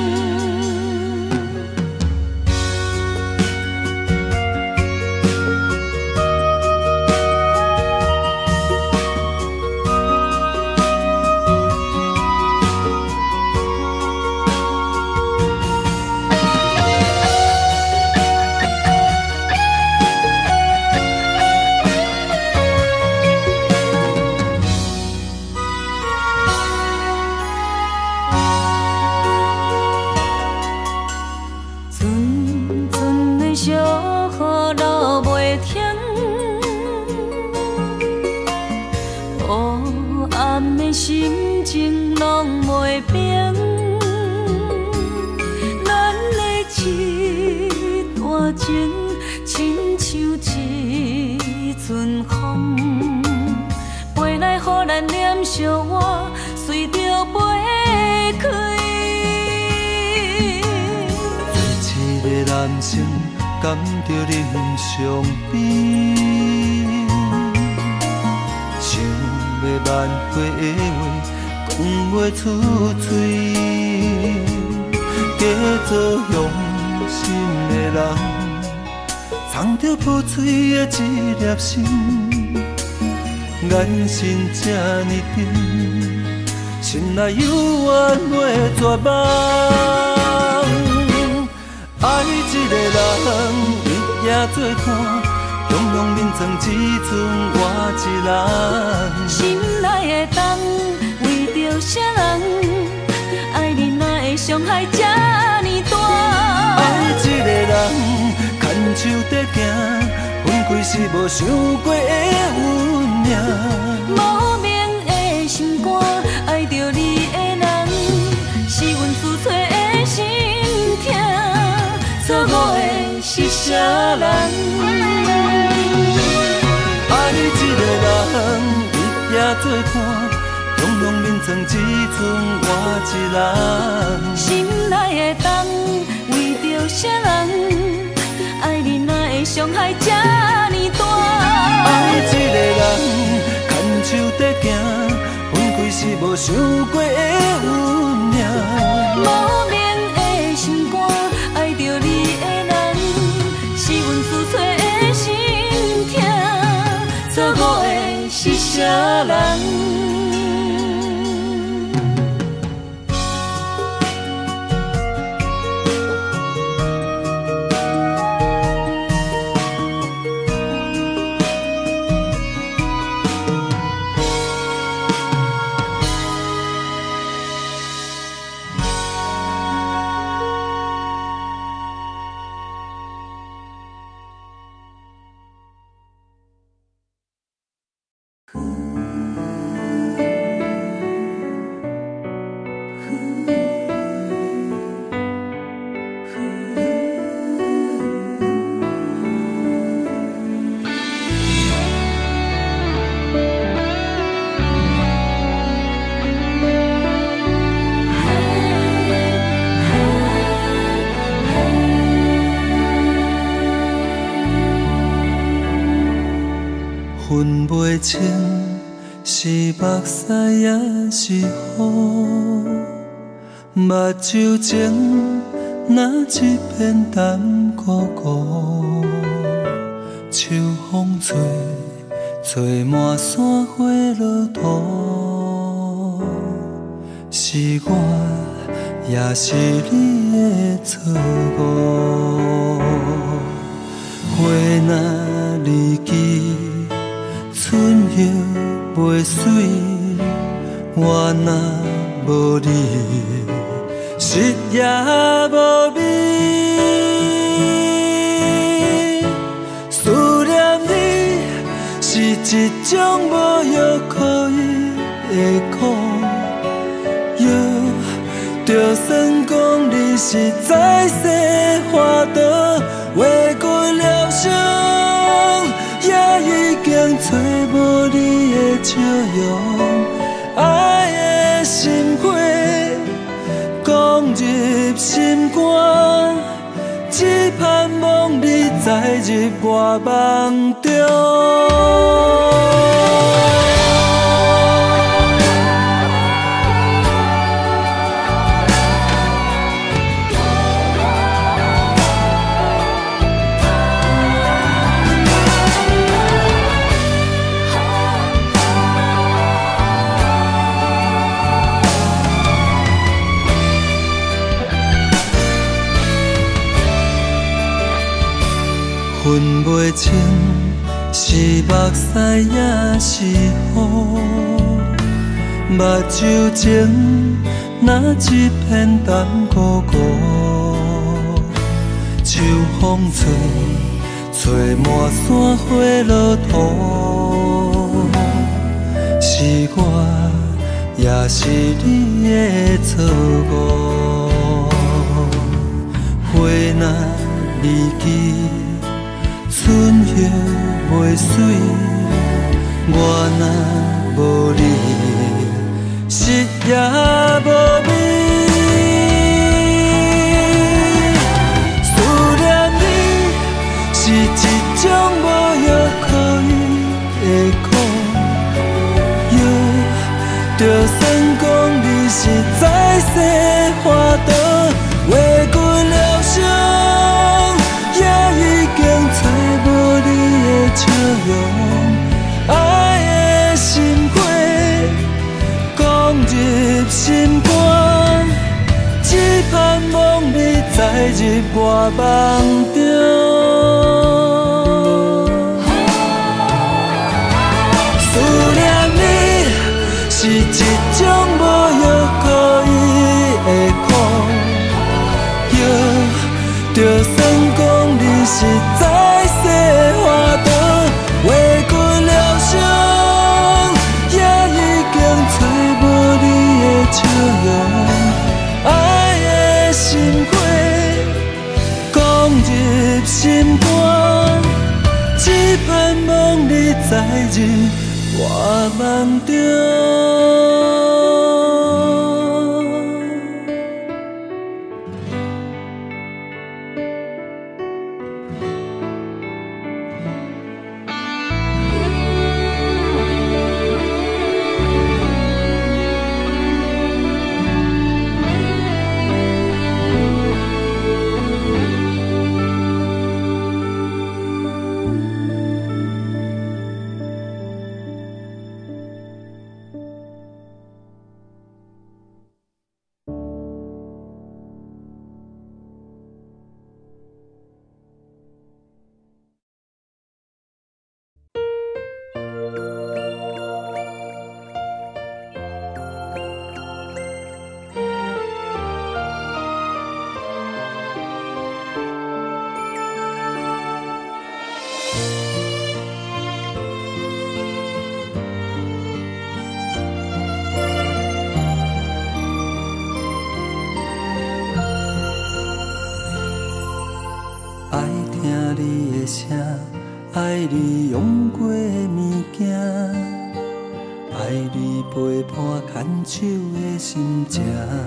心情拢袂平，咱的一段情，亲像一阵风，飞来予咱念相偎，随着飞开。 做一个男生，甘着忍伤悲。要挽回的话，讲袂出嘴，假做用心的人，藏着无嘴的一粒心，眼神这呢重，心内犹原袂绝望。爱一个人，伊也做伴。中央眠床只剩我一人， 心内的痛，为着啥人？爱你哪会伤害这呢大？ 爱一个人，牵手在行，分开是无想过的温暖。 无名的心肝，爱着你的人，是阮自找的心痛。错误的是啥人？ 爱一个人，伊也做伴，中央眠床只剩我一人。 心内的痛，为着啥人？爱你哪会伤害这呢大？ 爱一个人，牵手在行，分开是无想过的温暖。 无名的心肝，爱着你的人，是阮自找的心痛。错误的是啥人？ 分袂清是目屎也是雨，目睭前哪一片淡孤孤，秋风吹，吹满山花落土，是我也是你的错误，花若离去。 春叶袂水，我若无你，日夜无眠。思念你是一种无药可医的苦，药就算讲你是再生花朵，画骨疗伤，也已经找无你的笑容。爱的心花放入心肝，只盼望你再入我梦中。分袂清是目屎也是雨，目睭前若一片淡糊糊，秋风吹，吹满山花落土，是我也是你的错误，花若离去。春叶袂水，我若无你，日夜无眠。思念你是一种无药可医的苦，药就算讲你是再生花朵，画骨疗伤，也已经找无你的笑容。爱的心花放入心肝，只盼望你再入我梦中。思念你是一种无药可医的苦，药就算讲你是再生花朵，画骨疗伤，也已经找无你的笑容。爱的心花放入心肝，只盼望你再入我梦中。爱听你的声，爱你用过的物件，爱你陪伴牵手的心情，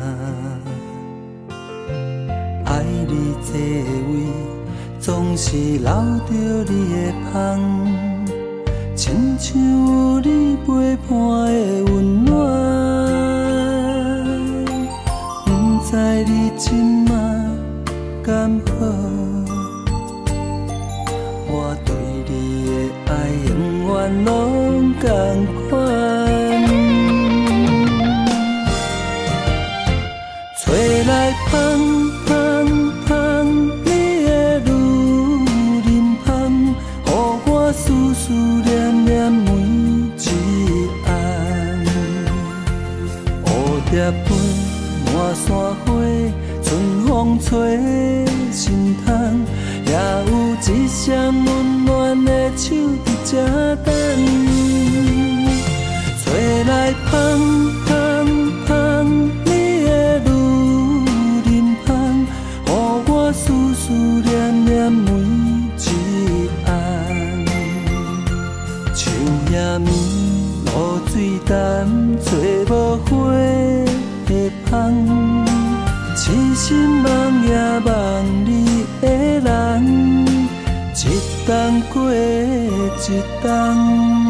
爱你座位总是留着你的香，亲像有你陪伴的温暖。不知你今仔敢好？我对你的爱永远拢同款，吹来香香香，你的女人香，予我思思念念每飞满山花，春风吹心窗，也有一双温暖的手伫这等。吹来香香香，你的女人香，予我思思念念每一暗。树叶面露水淡，找无花的香。痴心梦也梦你的人，一冬过一冬。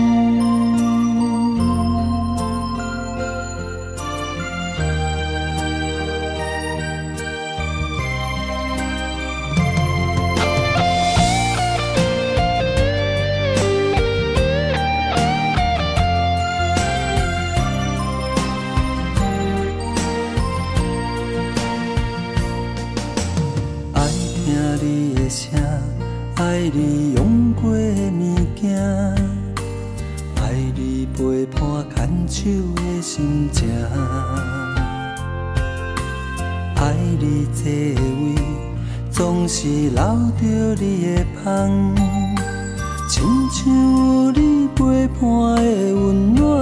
爱你用过的物件，爱你陪伴牵手的心情，爱你座位总是留着你的香，亲像有你陪伴的温暖。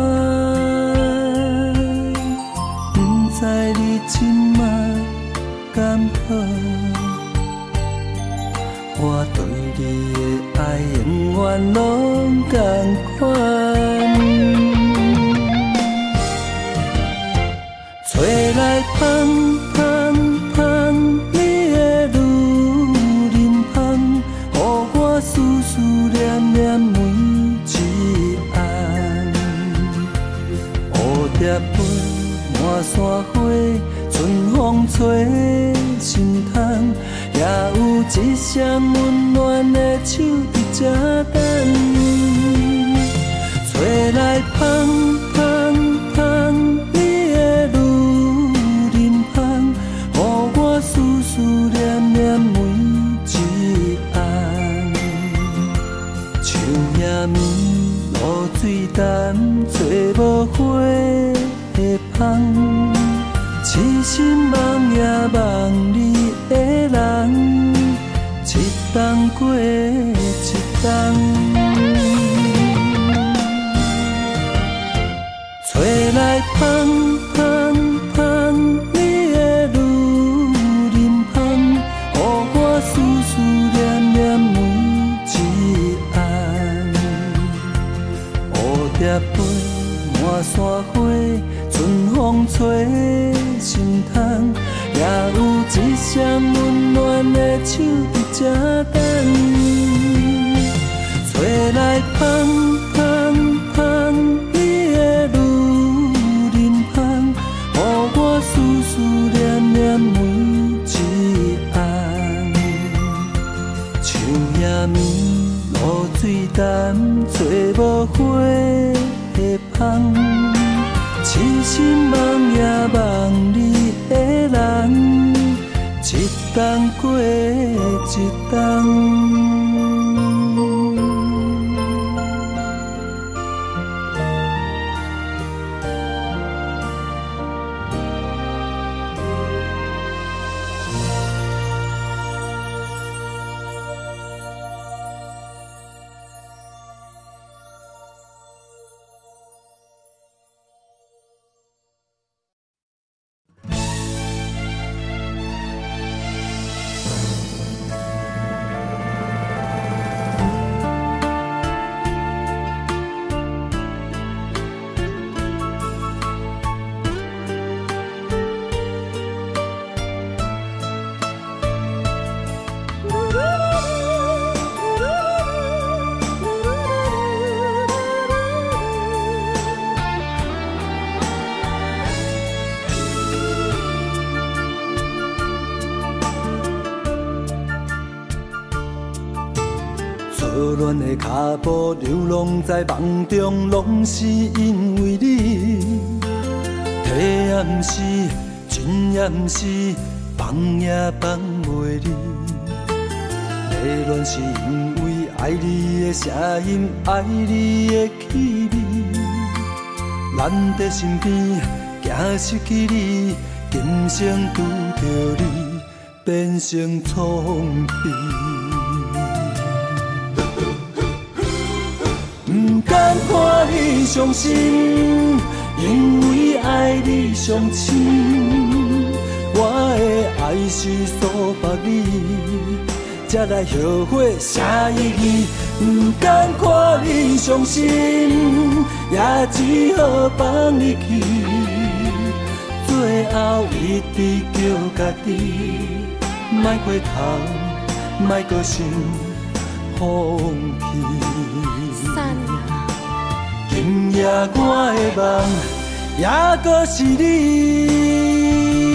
不知你今晚敢好？我对你的爱永远拢同款，吹来香香香，你的女人香，予我思思念念每一暗。蝴蝶飞满山花，春风吹心窗。也有一双温暖的手伫这等，吹来香香香，你的女人香，予我思思念念每一暗。树叶面露水淡，找无花的香。痴心梦也梦你的人，一冬过一冬。吹来香香香，你的女人香，予我思思念念每一暗。蝴蝶飞满山花，春风吹心窗，也有一双温暖的手伫这等，吹来香香香，你的女人香，予我思思念念每一暗。树叶面露水淡，找无花的香。痴心梦也梦你的人，一冬过一冬。错乱的脚步流浪在梦中，拢是因为你。体也不是，情也不是，放也放袂离。迷乱是因为爱你的声音，爱你的气味。咱在身边， 惊失去你，今生拄着你，变成苍白。不敢看你伤心，因为爱你伤深。我的爱是诉别你，才来后悔啥意义？不敢看你伤心，也只好放你去。最后一直叫家己，莫回头，莫搁想放弃。今夜我的梦，也搁是你。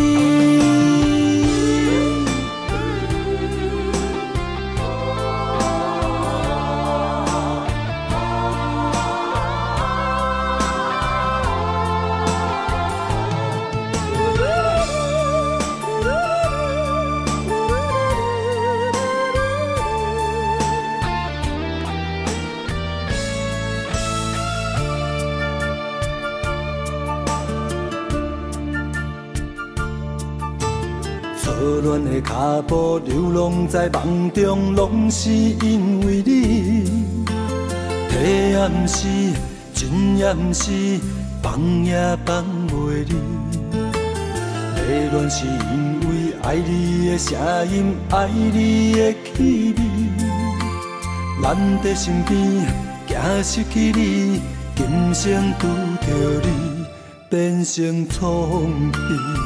错乱的脚步流浪在梦中，拢是因为你。黑暗是，真也不是，放也放袂你。迷乱是因为爱你的声音，爱你的气味。咱在身边，惊失去你，今生拄着你，变成苍白。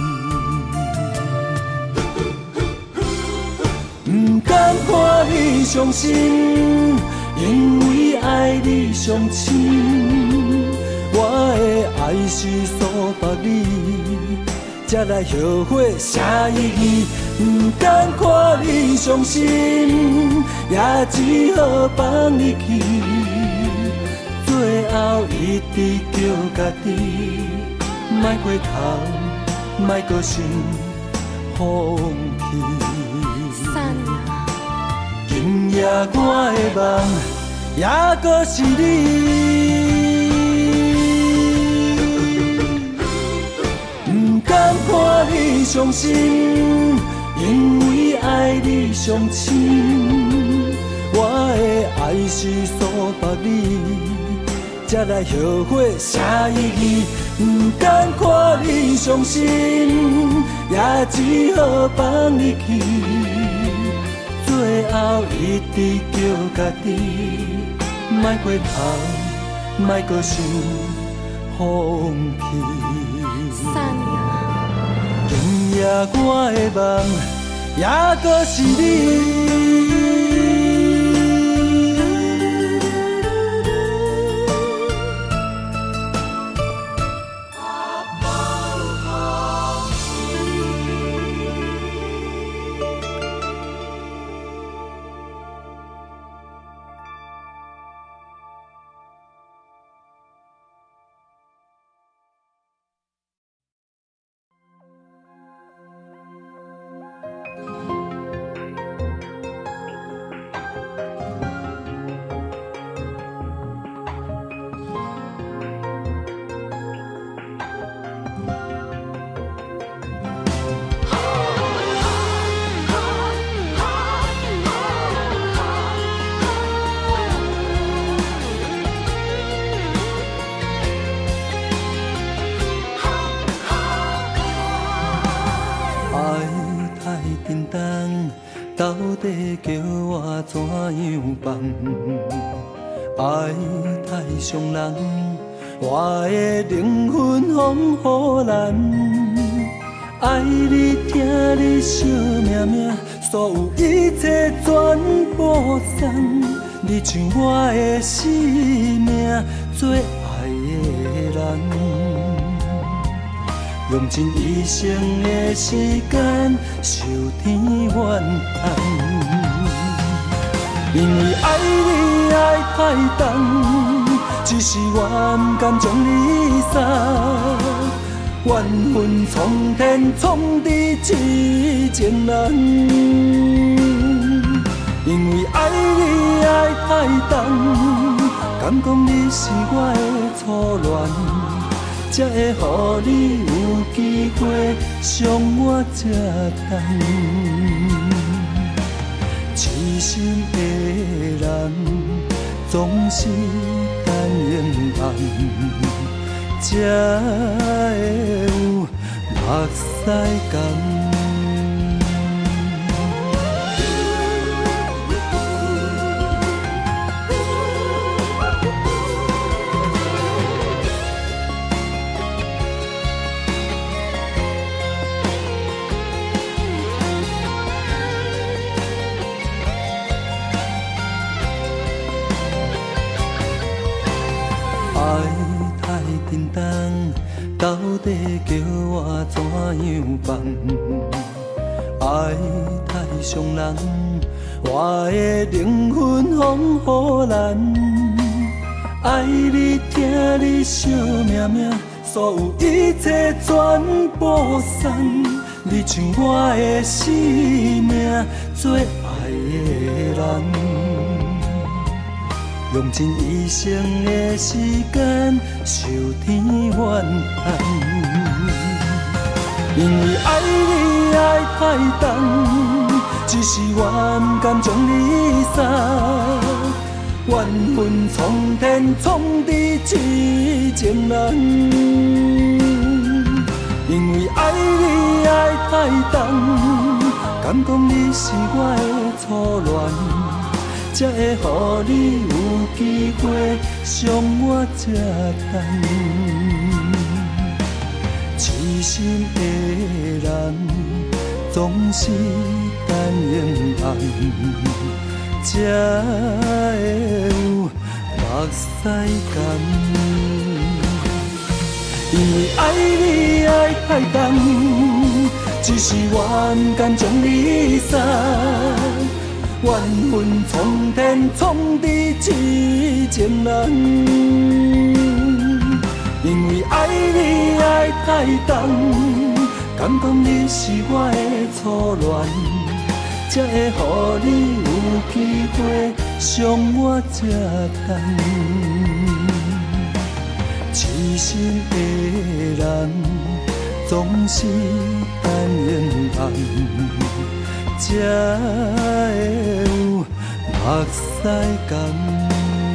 不敢看你伤心，因为爱你伤深。我的爱是诉别你，才来后悔啥意义？不敢看你伤心，也只好放你去。最后一直叫家己，莫回头，莫搁想放弃。今夜我的梦，也搁是你。不敢看你伤心，因为爱你伤深。我的爱是诉别你，才来后悔啥意义？不敢看你伤心，也只好放你去。最后一直叫家己，莫回头，莫搁想放弃。今夜我的梦，也搁是你。到底叫我怎样办？爱太伤人，我的灵魂放予咱。爱你疼你惜命命，所有一切全部送。你像我的生命，最爱的人。用尽一生的时间，受天怨恨。因为爱你爱太重，只是我不甘将你送。怨恨冲天冲地痴情人。因为爱你爱太重，敢讲你是我的初恋。 才会予你有机会伤我这重。痴心的人总是等永恒，才会有目屎感。到底叫我怎样办？爱太伤人，我的灵魂放予咱。爱你疼你惜命命，所有一切全部送。你像我的生命，做爱的人。用尽一生的时间，受天怨恨。因为爱你爱太重，只是我不甘将你送。怨恨冲天冲地痴情人。因为爱你爱太重，敢讲你是我的初恋。才会予你有机会伤我这重。痴心的人总是等永恒，才会有目屎感。因为爱你爱太重，只是我不甘将你送。怨恨冲天冲地痴情人。因为爱你爱太重，敢讲你是我的初恋，才会予你有机会伤我这重。痴心的人总是等永恒，才会有目屎感。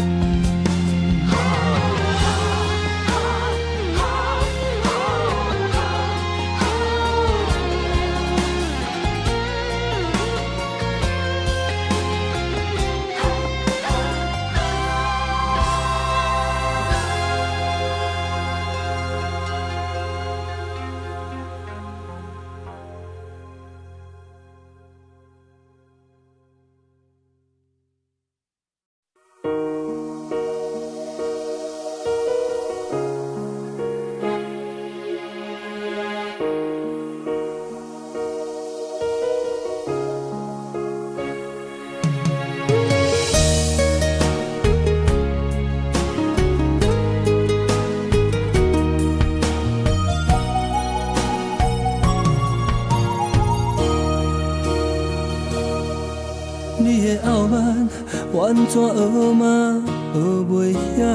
怨怎学嘛学袂晓，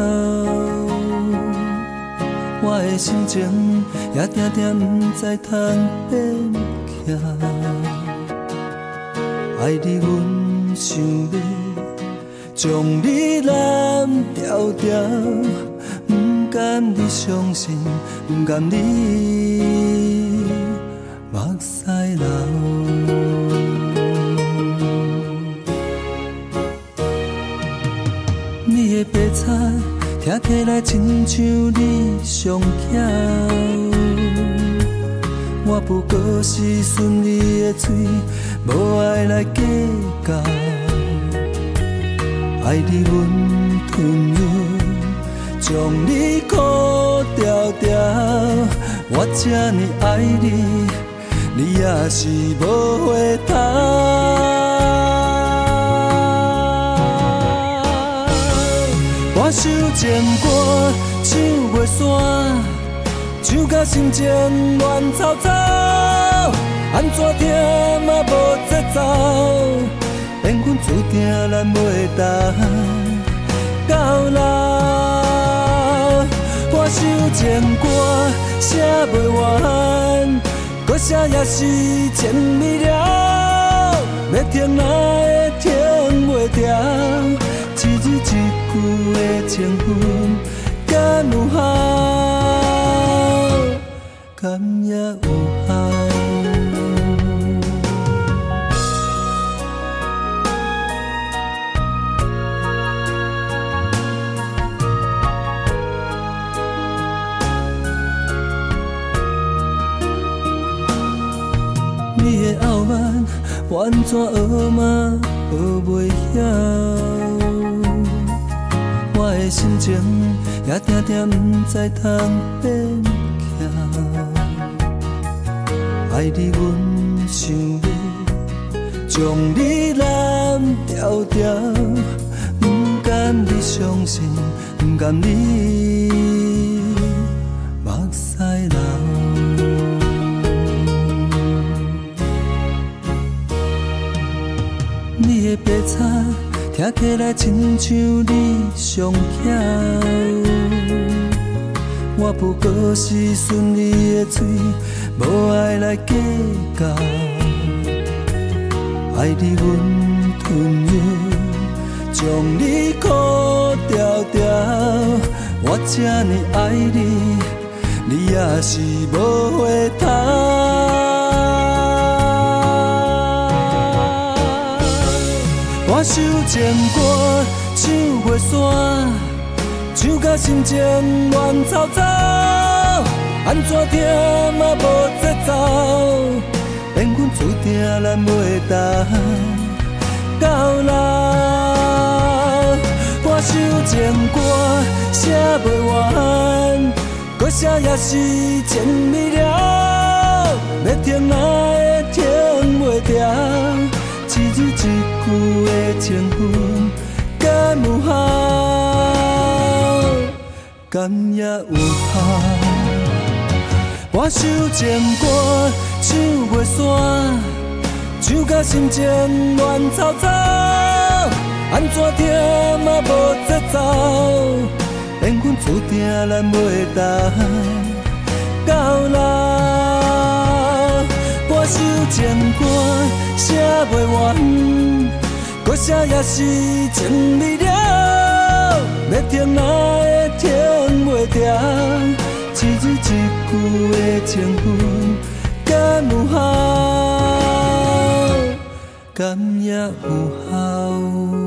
我的心情也定定不知通变巧。爱你阮想要将你揽条条，不甘你伤心，不甘你目屎流。你的白菜听起来亲像你上巧，我不过是顺你的嘴，无爱来计较。爱你阮吞入，将你苦条条，我这呢爱你，你也是无回头。我想情歌唱袂煞，唱甲心情乱糟糟，安怎听嘛无节奏，缘分注定咱袂当到老。我首情歌写袂完，搁写也是真美了，要听哪会听袂掉？一字一句的情分，敢有效？敢也有效？你的傲慢，完全学嘛学袂晓。我的心情也定定不知通变巧。爱你，阮想要将你揽条条，不甘你伤心，不甘你目屎流。你的白菜听起来亲像你上巧，我不过是顺你的嘴，无爱来计较。爱你阮吞药，将你苦调调。我这呢爱你，你也是无回头。我首情歌唱袂煞，唱甲心情乱糟糟，安怎听嘛无节奏，连阮注定咱袂当到老。我首情歌写袂完，搁写也是真美了，要听哪会听袂掉？一字一句的情分，敢有效？敢也有效？我首情歌唱袂煞，唱甲心情乱糟糟，安怎听嘛无节奏，连阮注定咱袂当到老。我首情歌写袂完，搁写也是真美了，要听哪会听袂掉？一字一句的情分，敢有效？敢也有效？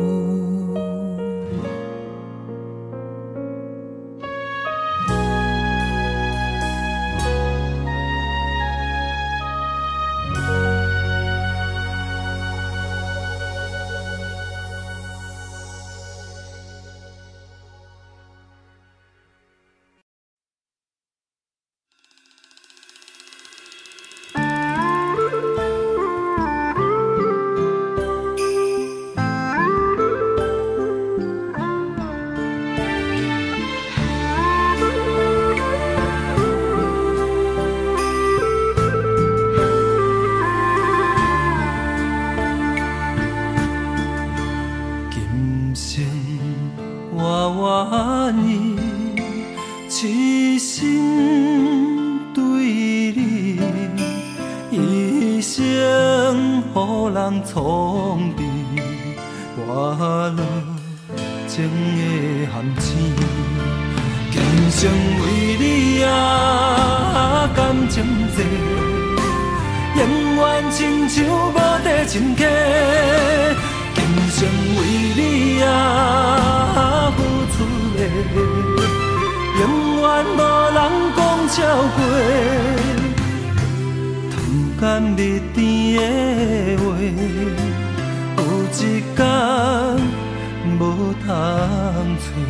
苍白活落情的含情，今生为你啊感情债，永远亲像无地亲客。今生为你啊付出的，永远无人讲超过。甘蜜甜的话，有一天无通找。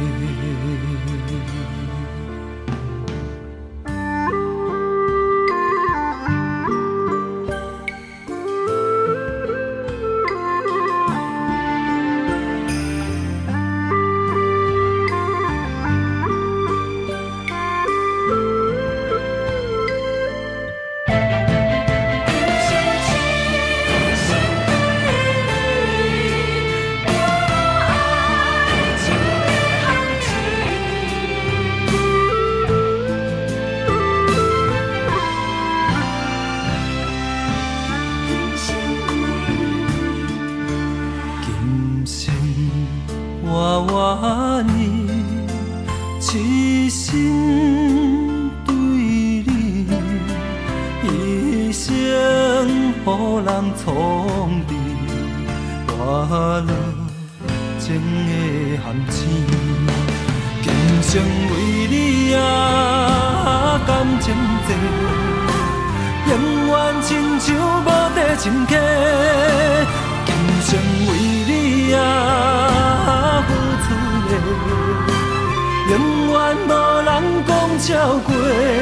痴心对你，一生予人创治，活落情的陷阱。今生为你啊，感情债，永远亲像无底深溪。今生为你啊，付出的，永远无人讲超过。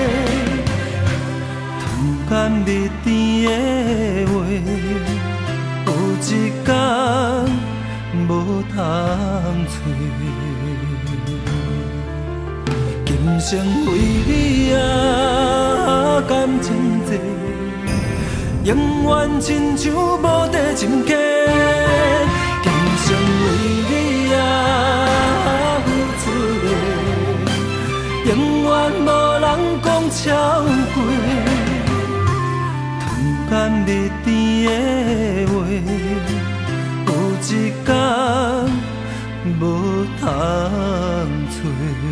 团干蜜甜的话，有一天无通吹。今生为你啊，感情债，永远亲像无底深溪。今生为你啊，付出的，永远无人讲超过。团干蜜甜的话，有一天无通吹。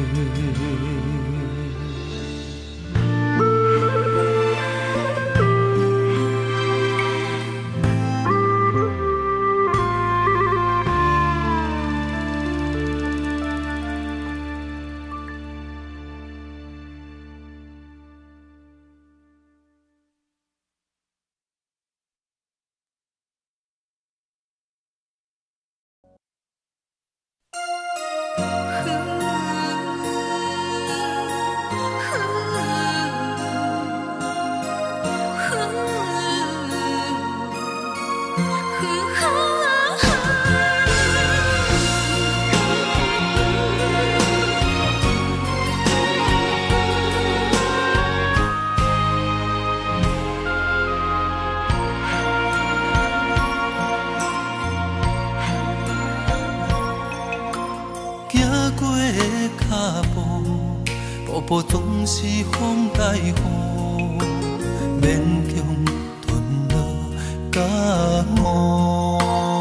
步步总是风带雨，勉强吞落甲午。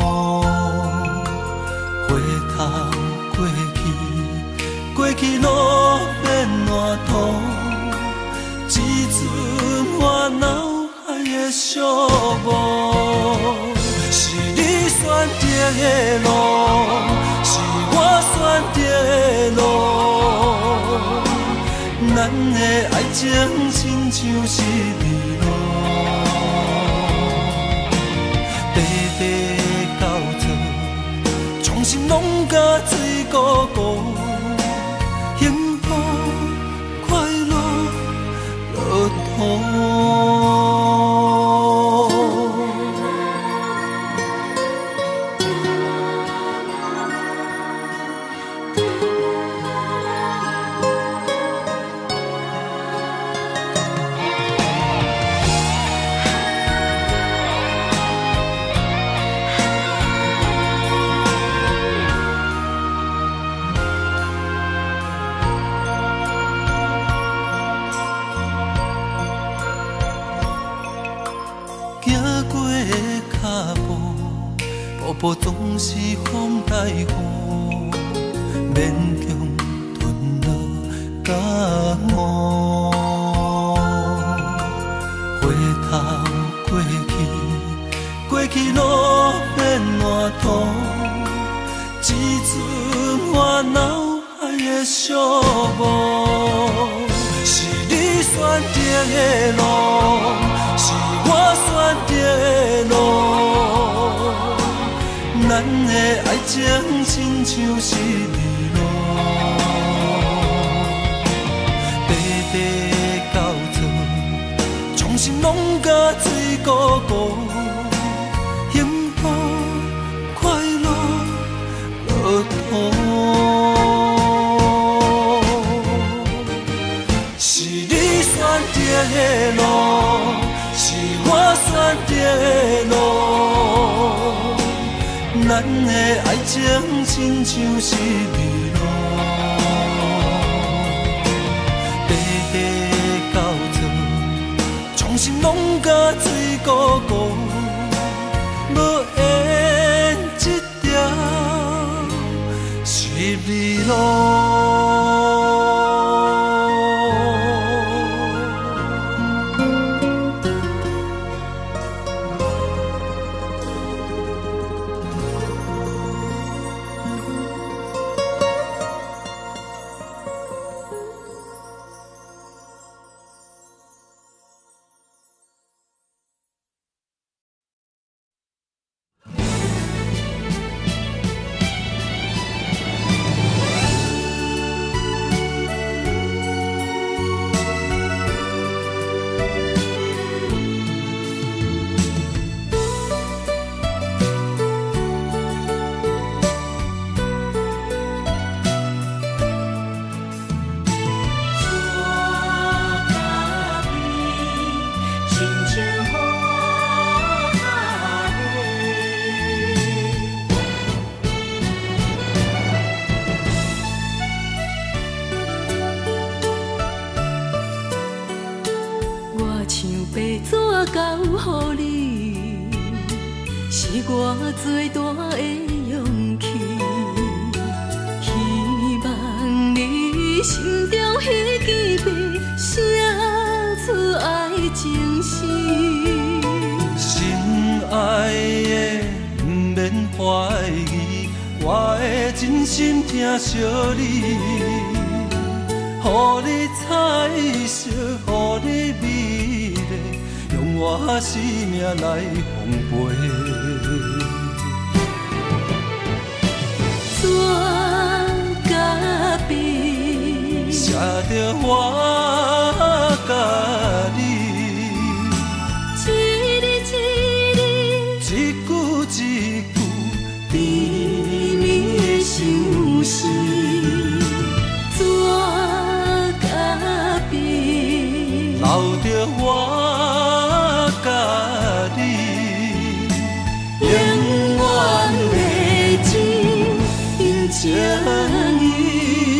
回头过去，过去路变烂土，只剩我脑海的寂寞。是你选择的路，是我选择的路。咱的爱情亲像是日落，白白到错，从心拢甲水糊糊，幸福快乐落土。步步总是风带雨，勉强吞落甲午。回头过去，过去路变烂土，只剩我脑海的寂寞。是你选择的路，是我选择的路。咱的爱情亲像是日落，白白到错，从心拢甲水糊糊，幸福快乐落土。是你选择的路，是我选择的路。咱的爱情亲像是日落，白白到错，从心拢甲水糊糊，无缘一条是日落。 纸交予你，是我最大的勇气。希望你心中迄支笔，写出爱情诗。 心爱的，不免怀疑，我会真心疼惜你。 予你彩色，予你美丽，用我生命来奉陪。 纸甲笔， 写着我甲你， 一字一字， 一句一句， 甜蜜的相思。 留着我甲你，永远的真情意。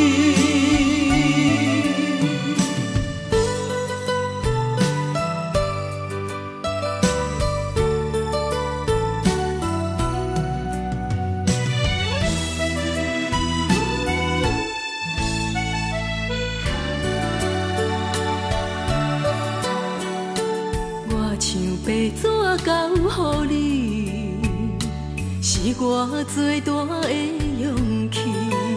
交予你，是我最大的勇气。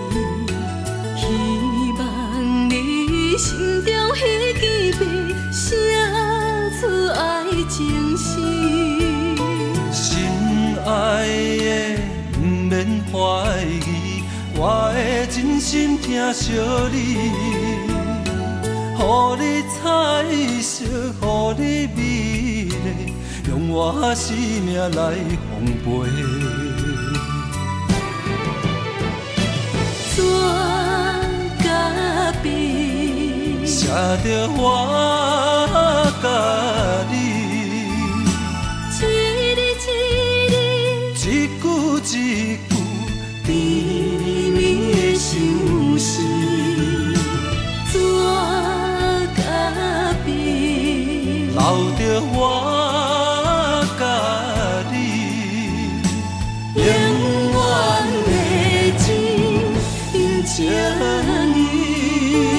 希望你心中迄支笔，写出爱情诗。 心爱的，不免怀疑，我会真心疼惜你。予你彩色，予你美丽。 用我生命来奉陪， 纸甲笔， 写着我甲你， 一字一字， 一句一句， 甜蜜的相思。纸甲笔， 留着我。 永远的真情意。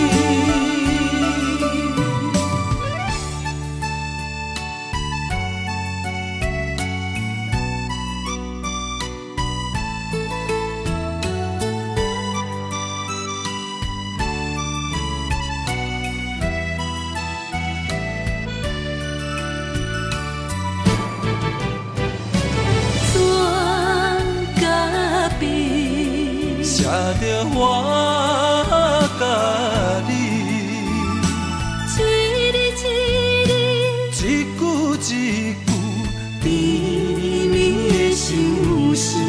写着我甲你， 一字一字， 一句一句， 甜蜜的相思。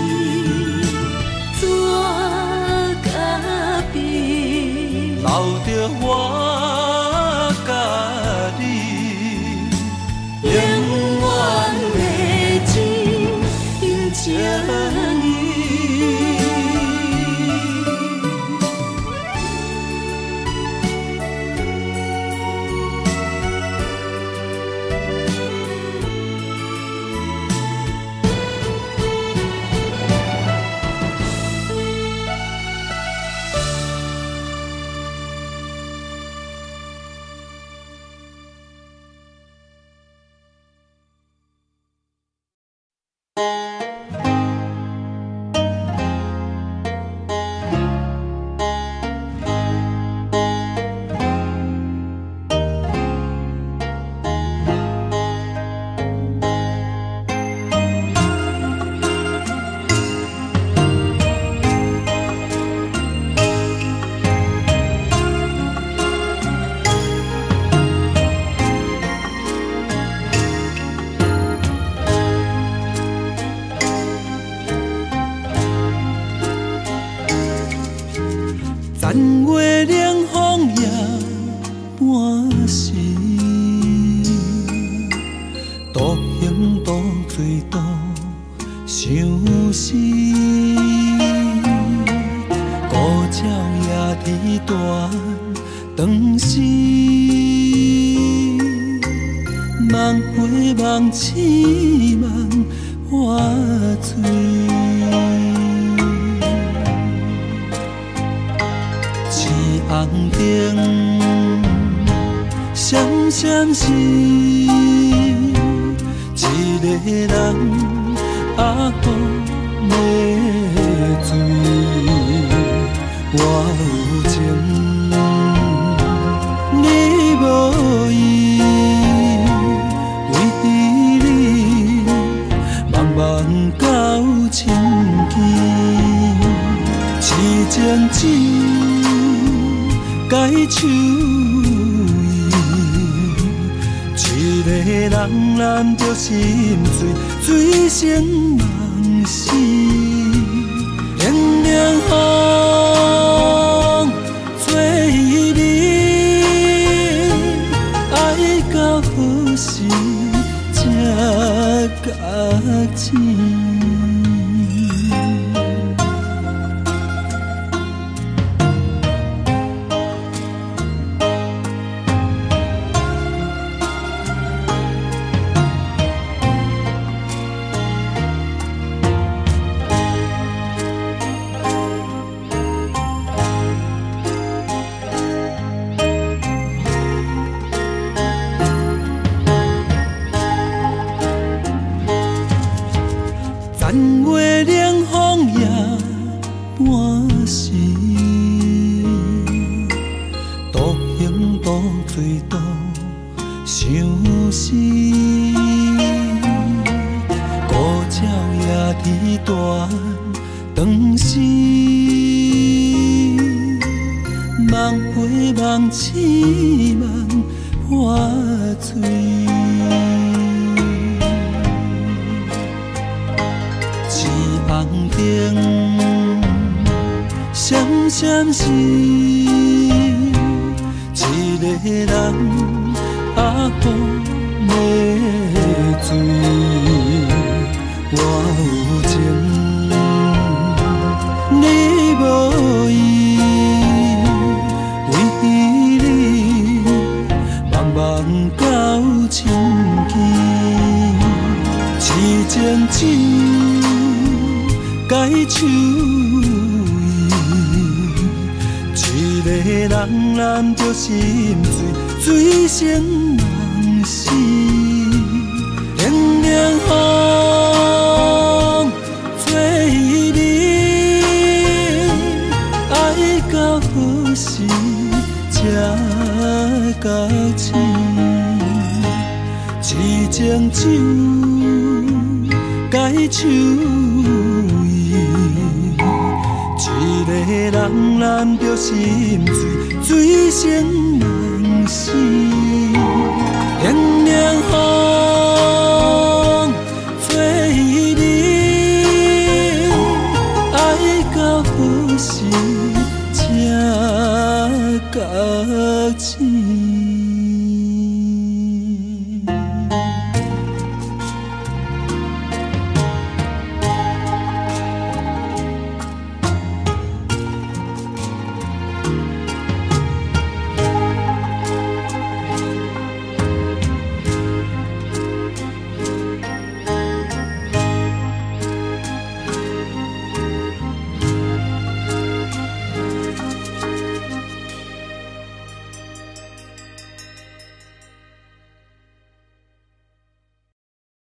纸甲笔， 留着我甲你，永远的真情意。 残月凉风夜半时，独行独醉独相思。孤鸟夜啼断肠时，若梦回梦似梦花醉，市红灯闪闪是一个人啊好要醉，我有情你无意，为你茫茫到深更，痴情酒解手意，一个人难着心醉，醉成梦死，凉凉风吹你，爱到何时才觉醒？残月凉风夜半时，独行独醉独相思。孤鸟也伫大长时，梦回梦似梦花醉。红灯闪闪是一个人啊好要醉，我有情你无意，为你茫茫到深更，痴情酒解手意，一个人难着心醉，醉成梦死，凉凉风吹你，爱到何时才觉醒？痴情酒解手意，一个人难着心醉，醉成梦死，凉凉风吹你，爱到何时才觉醒？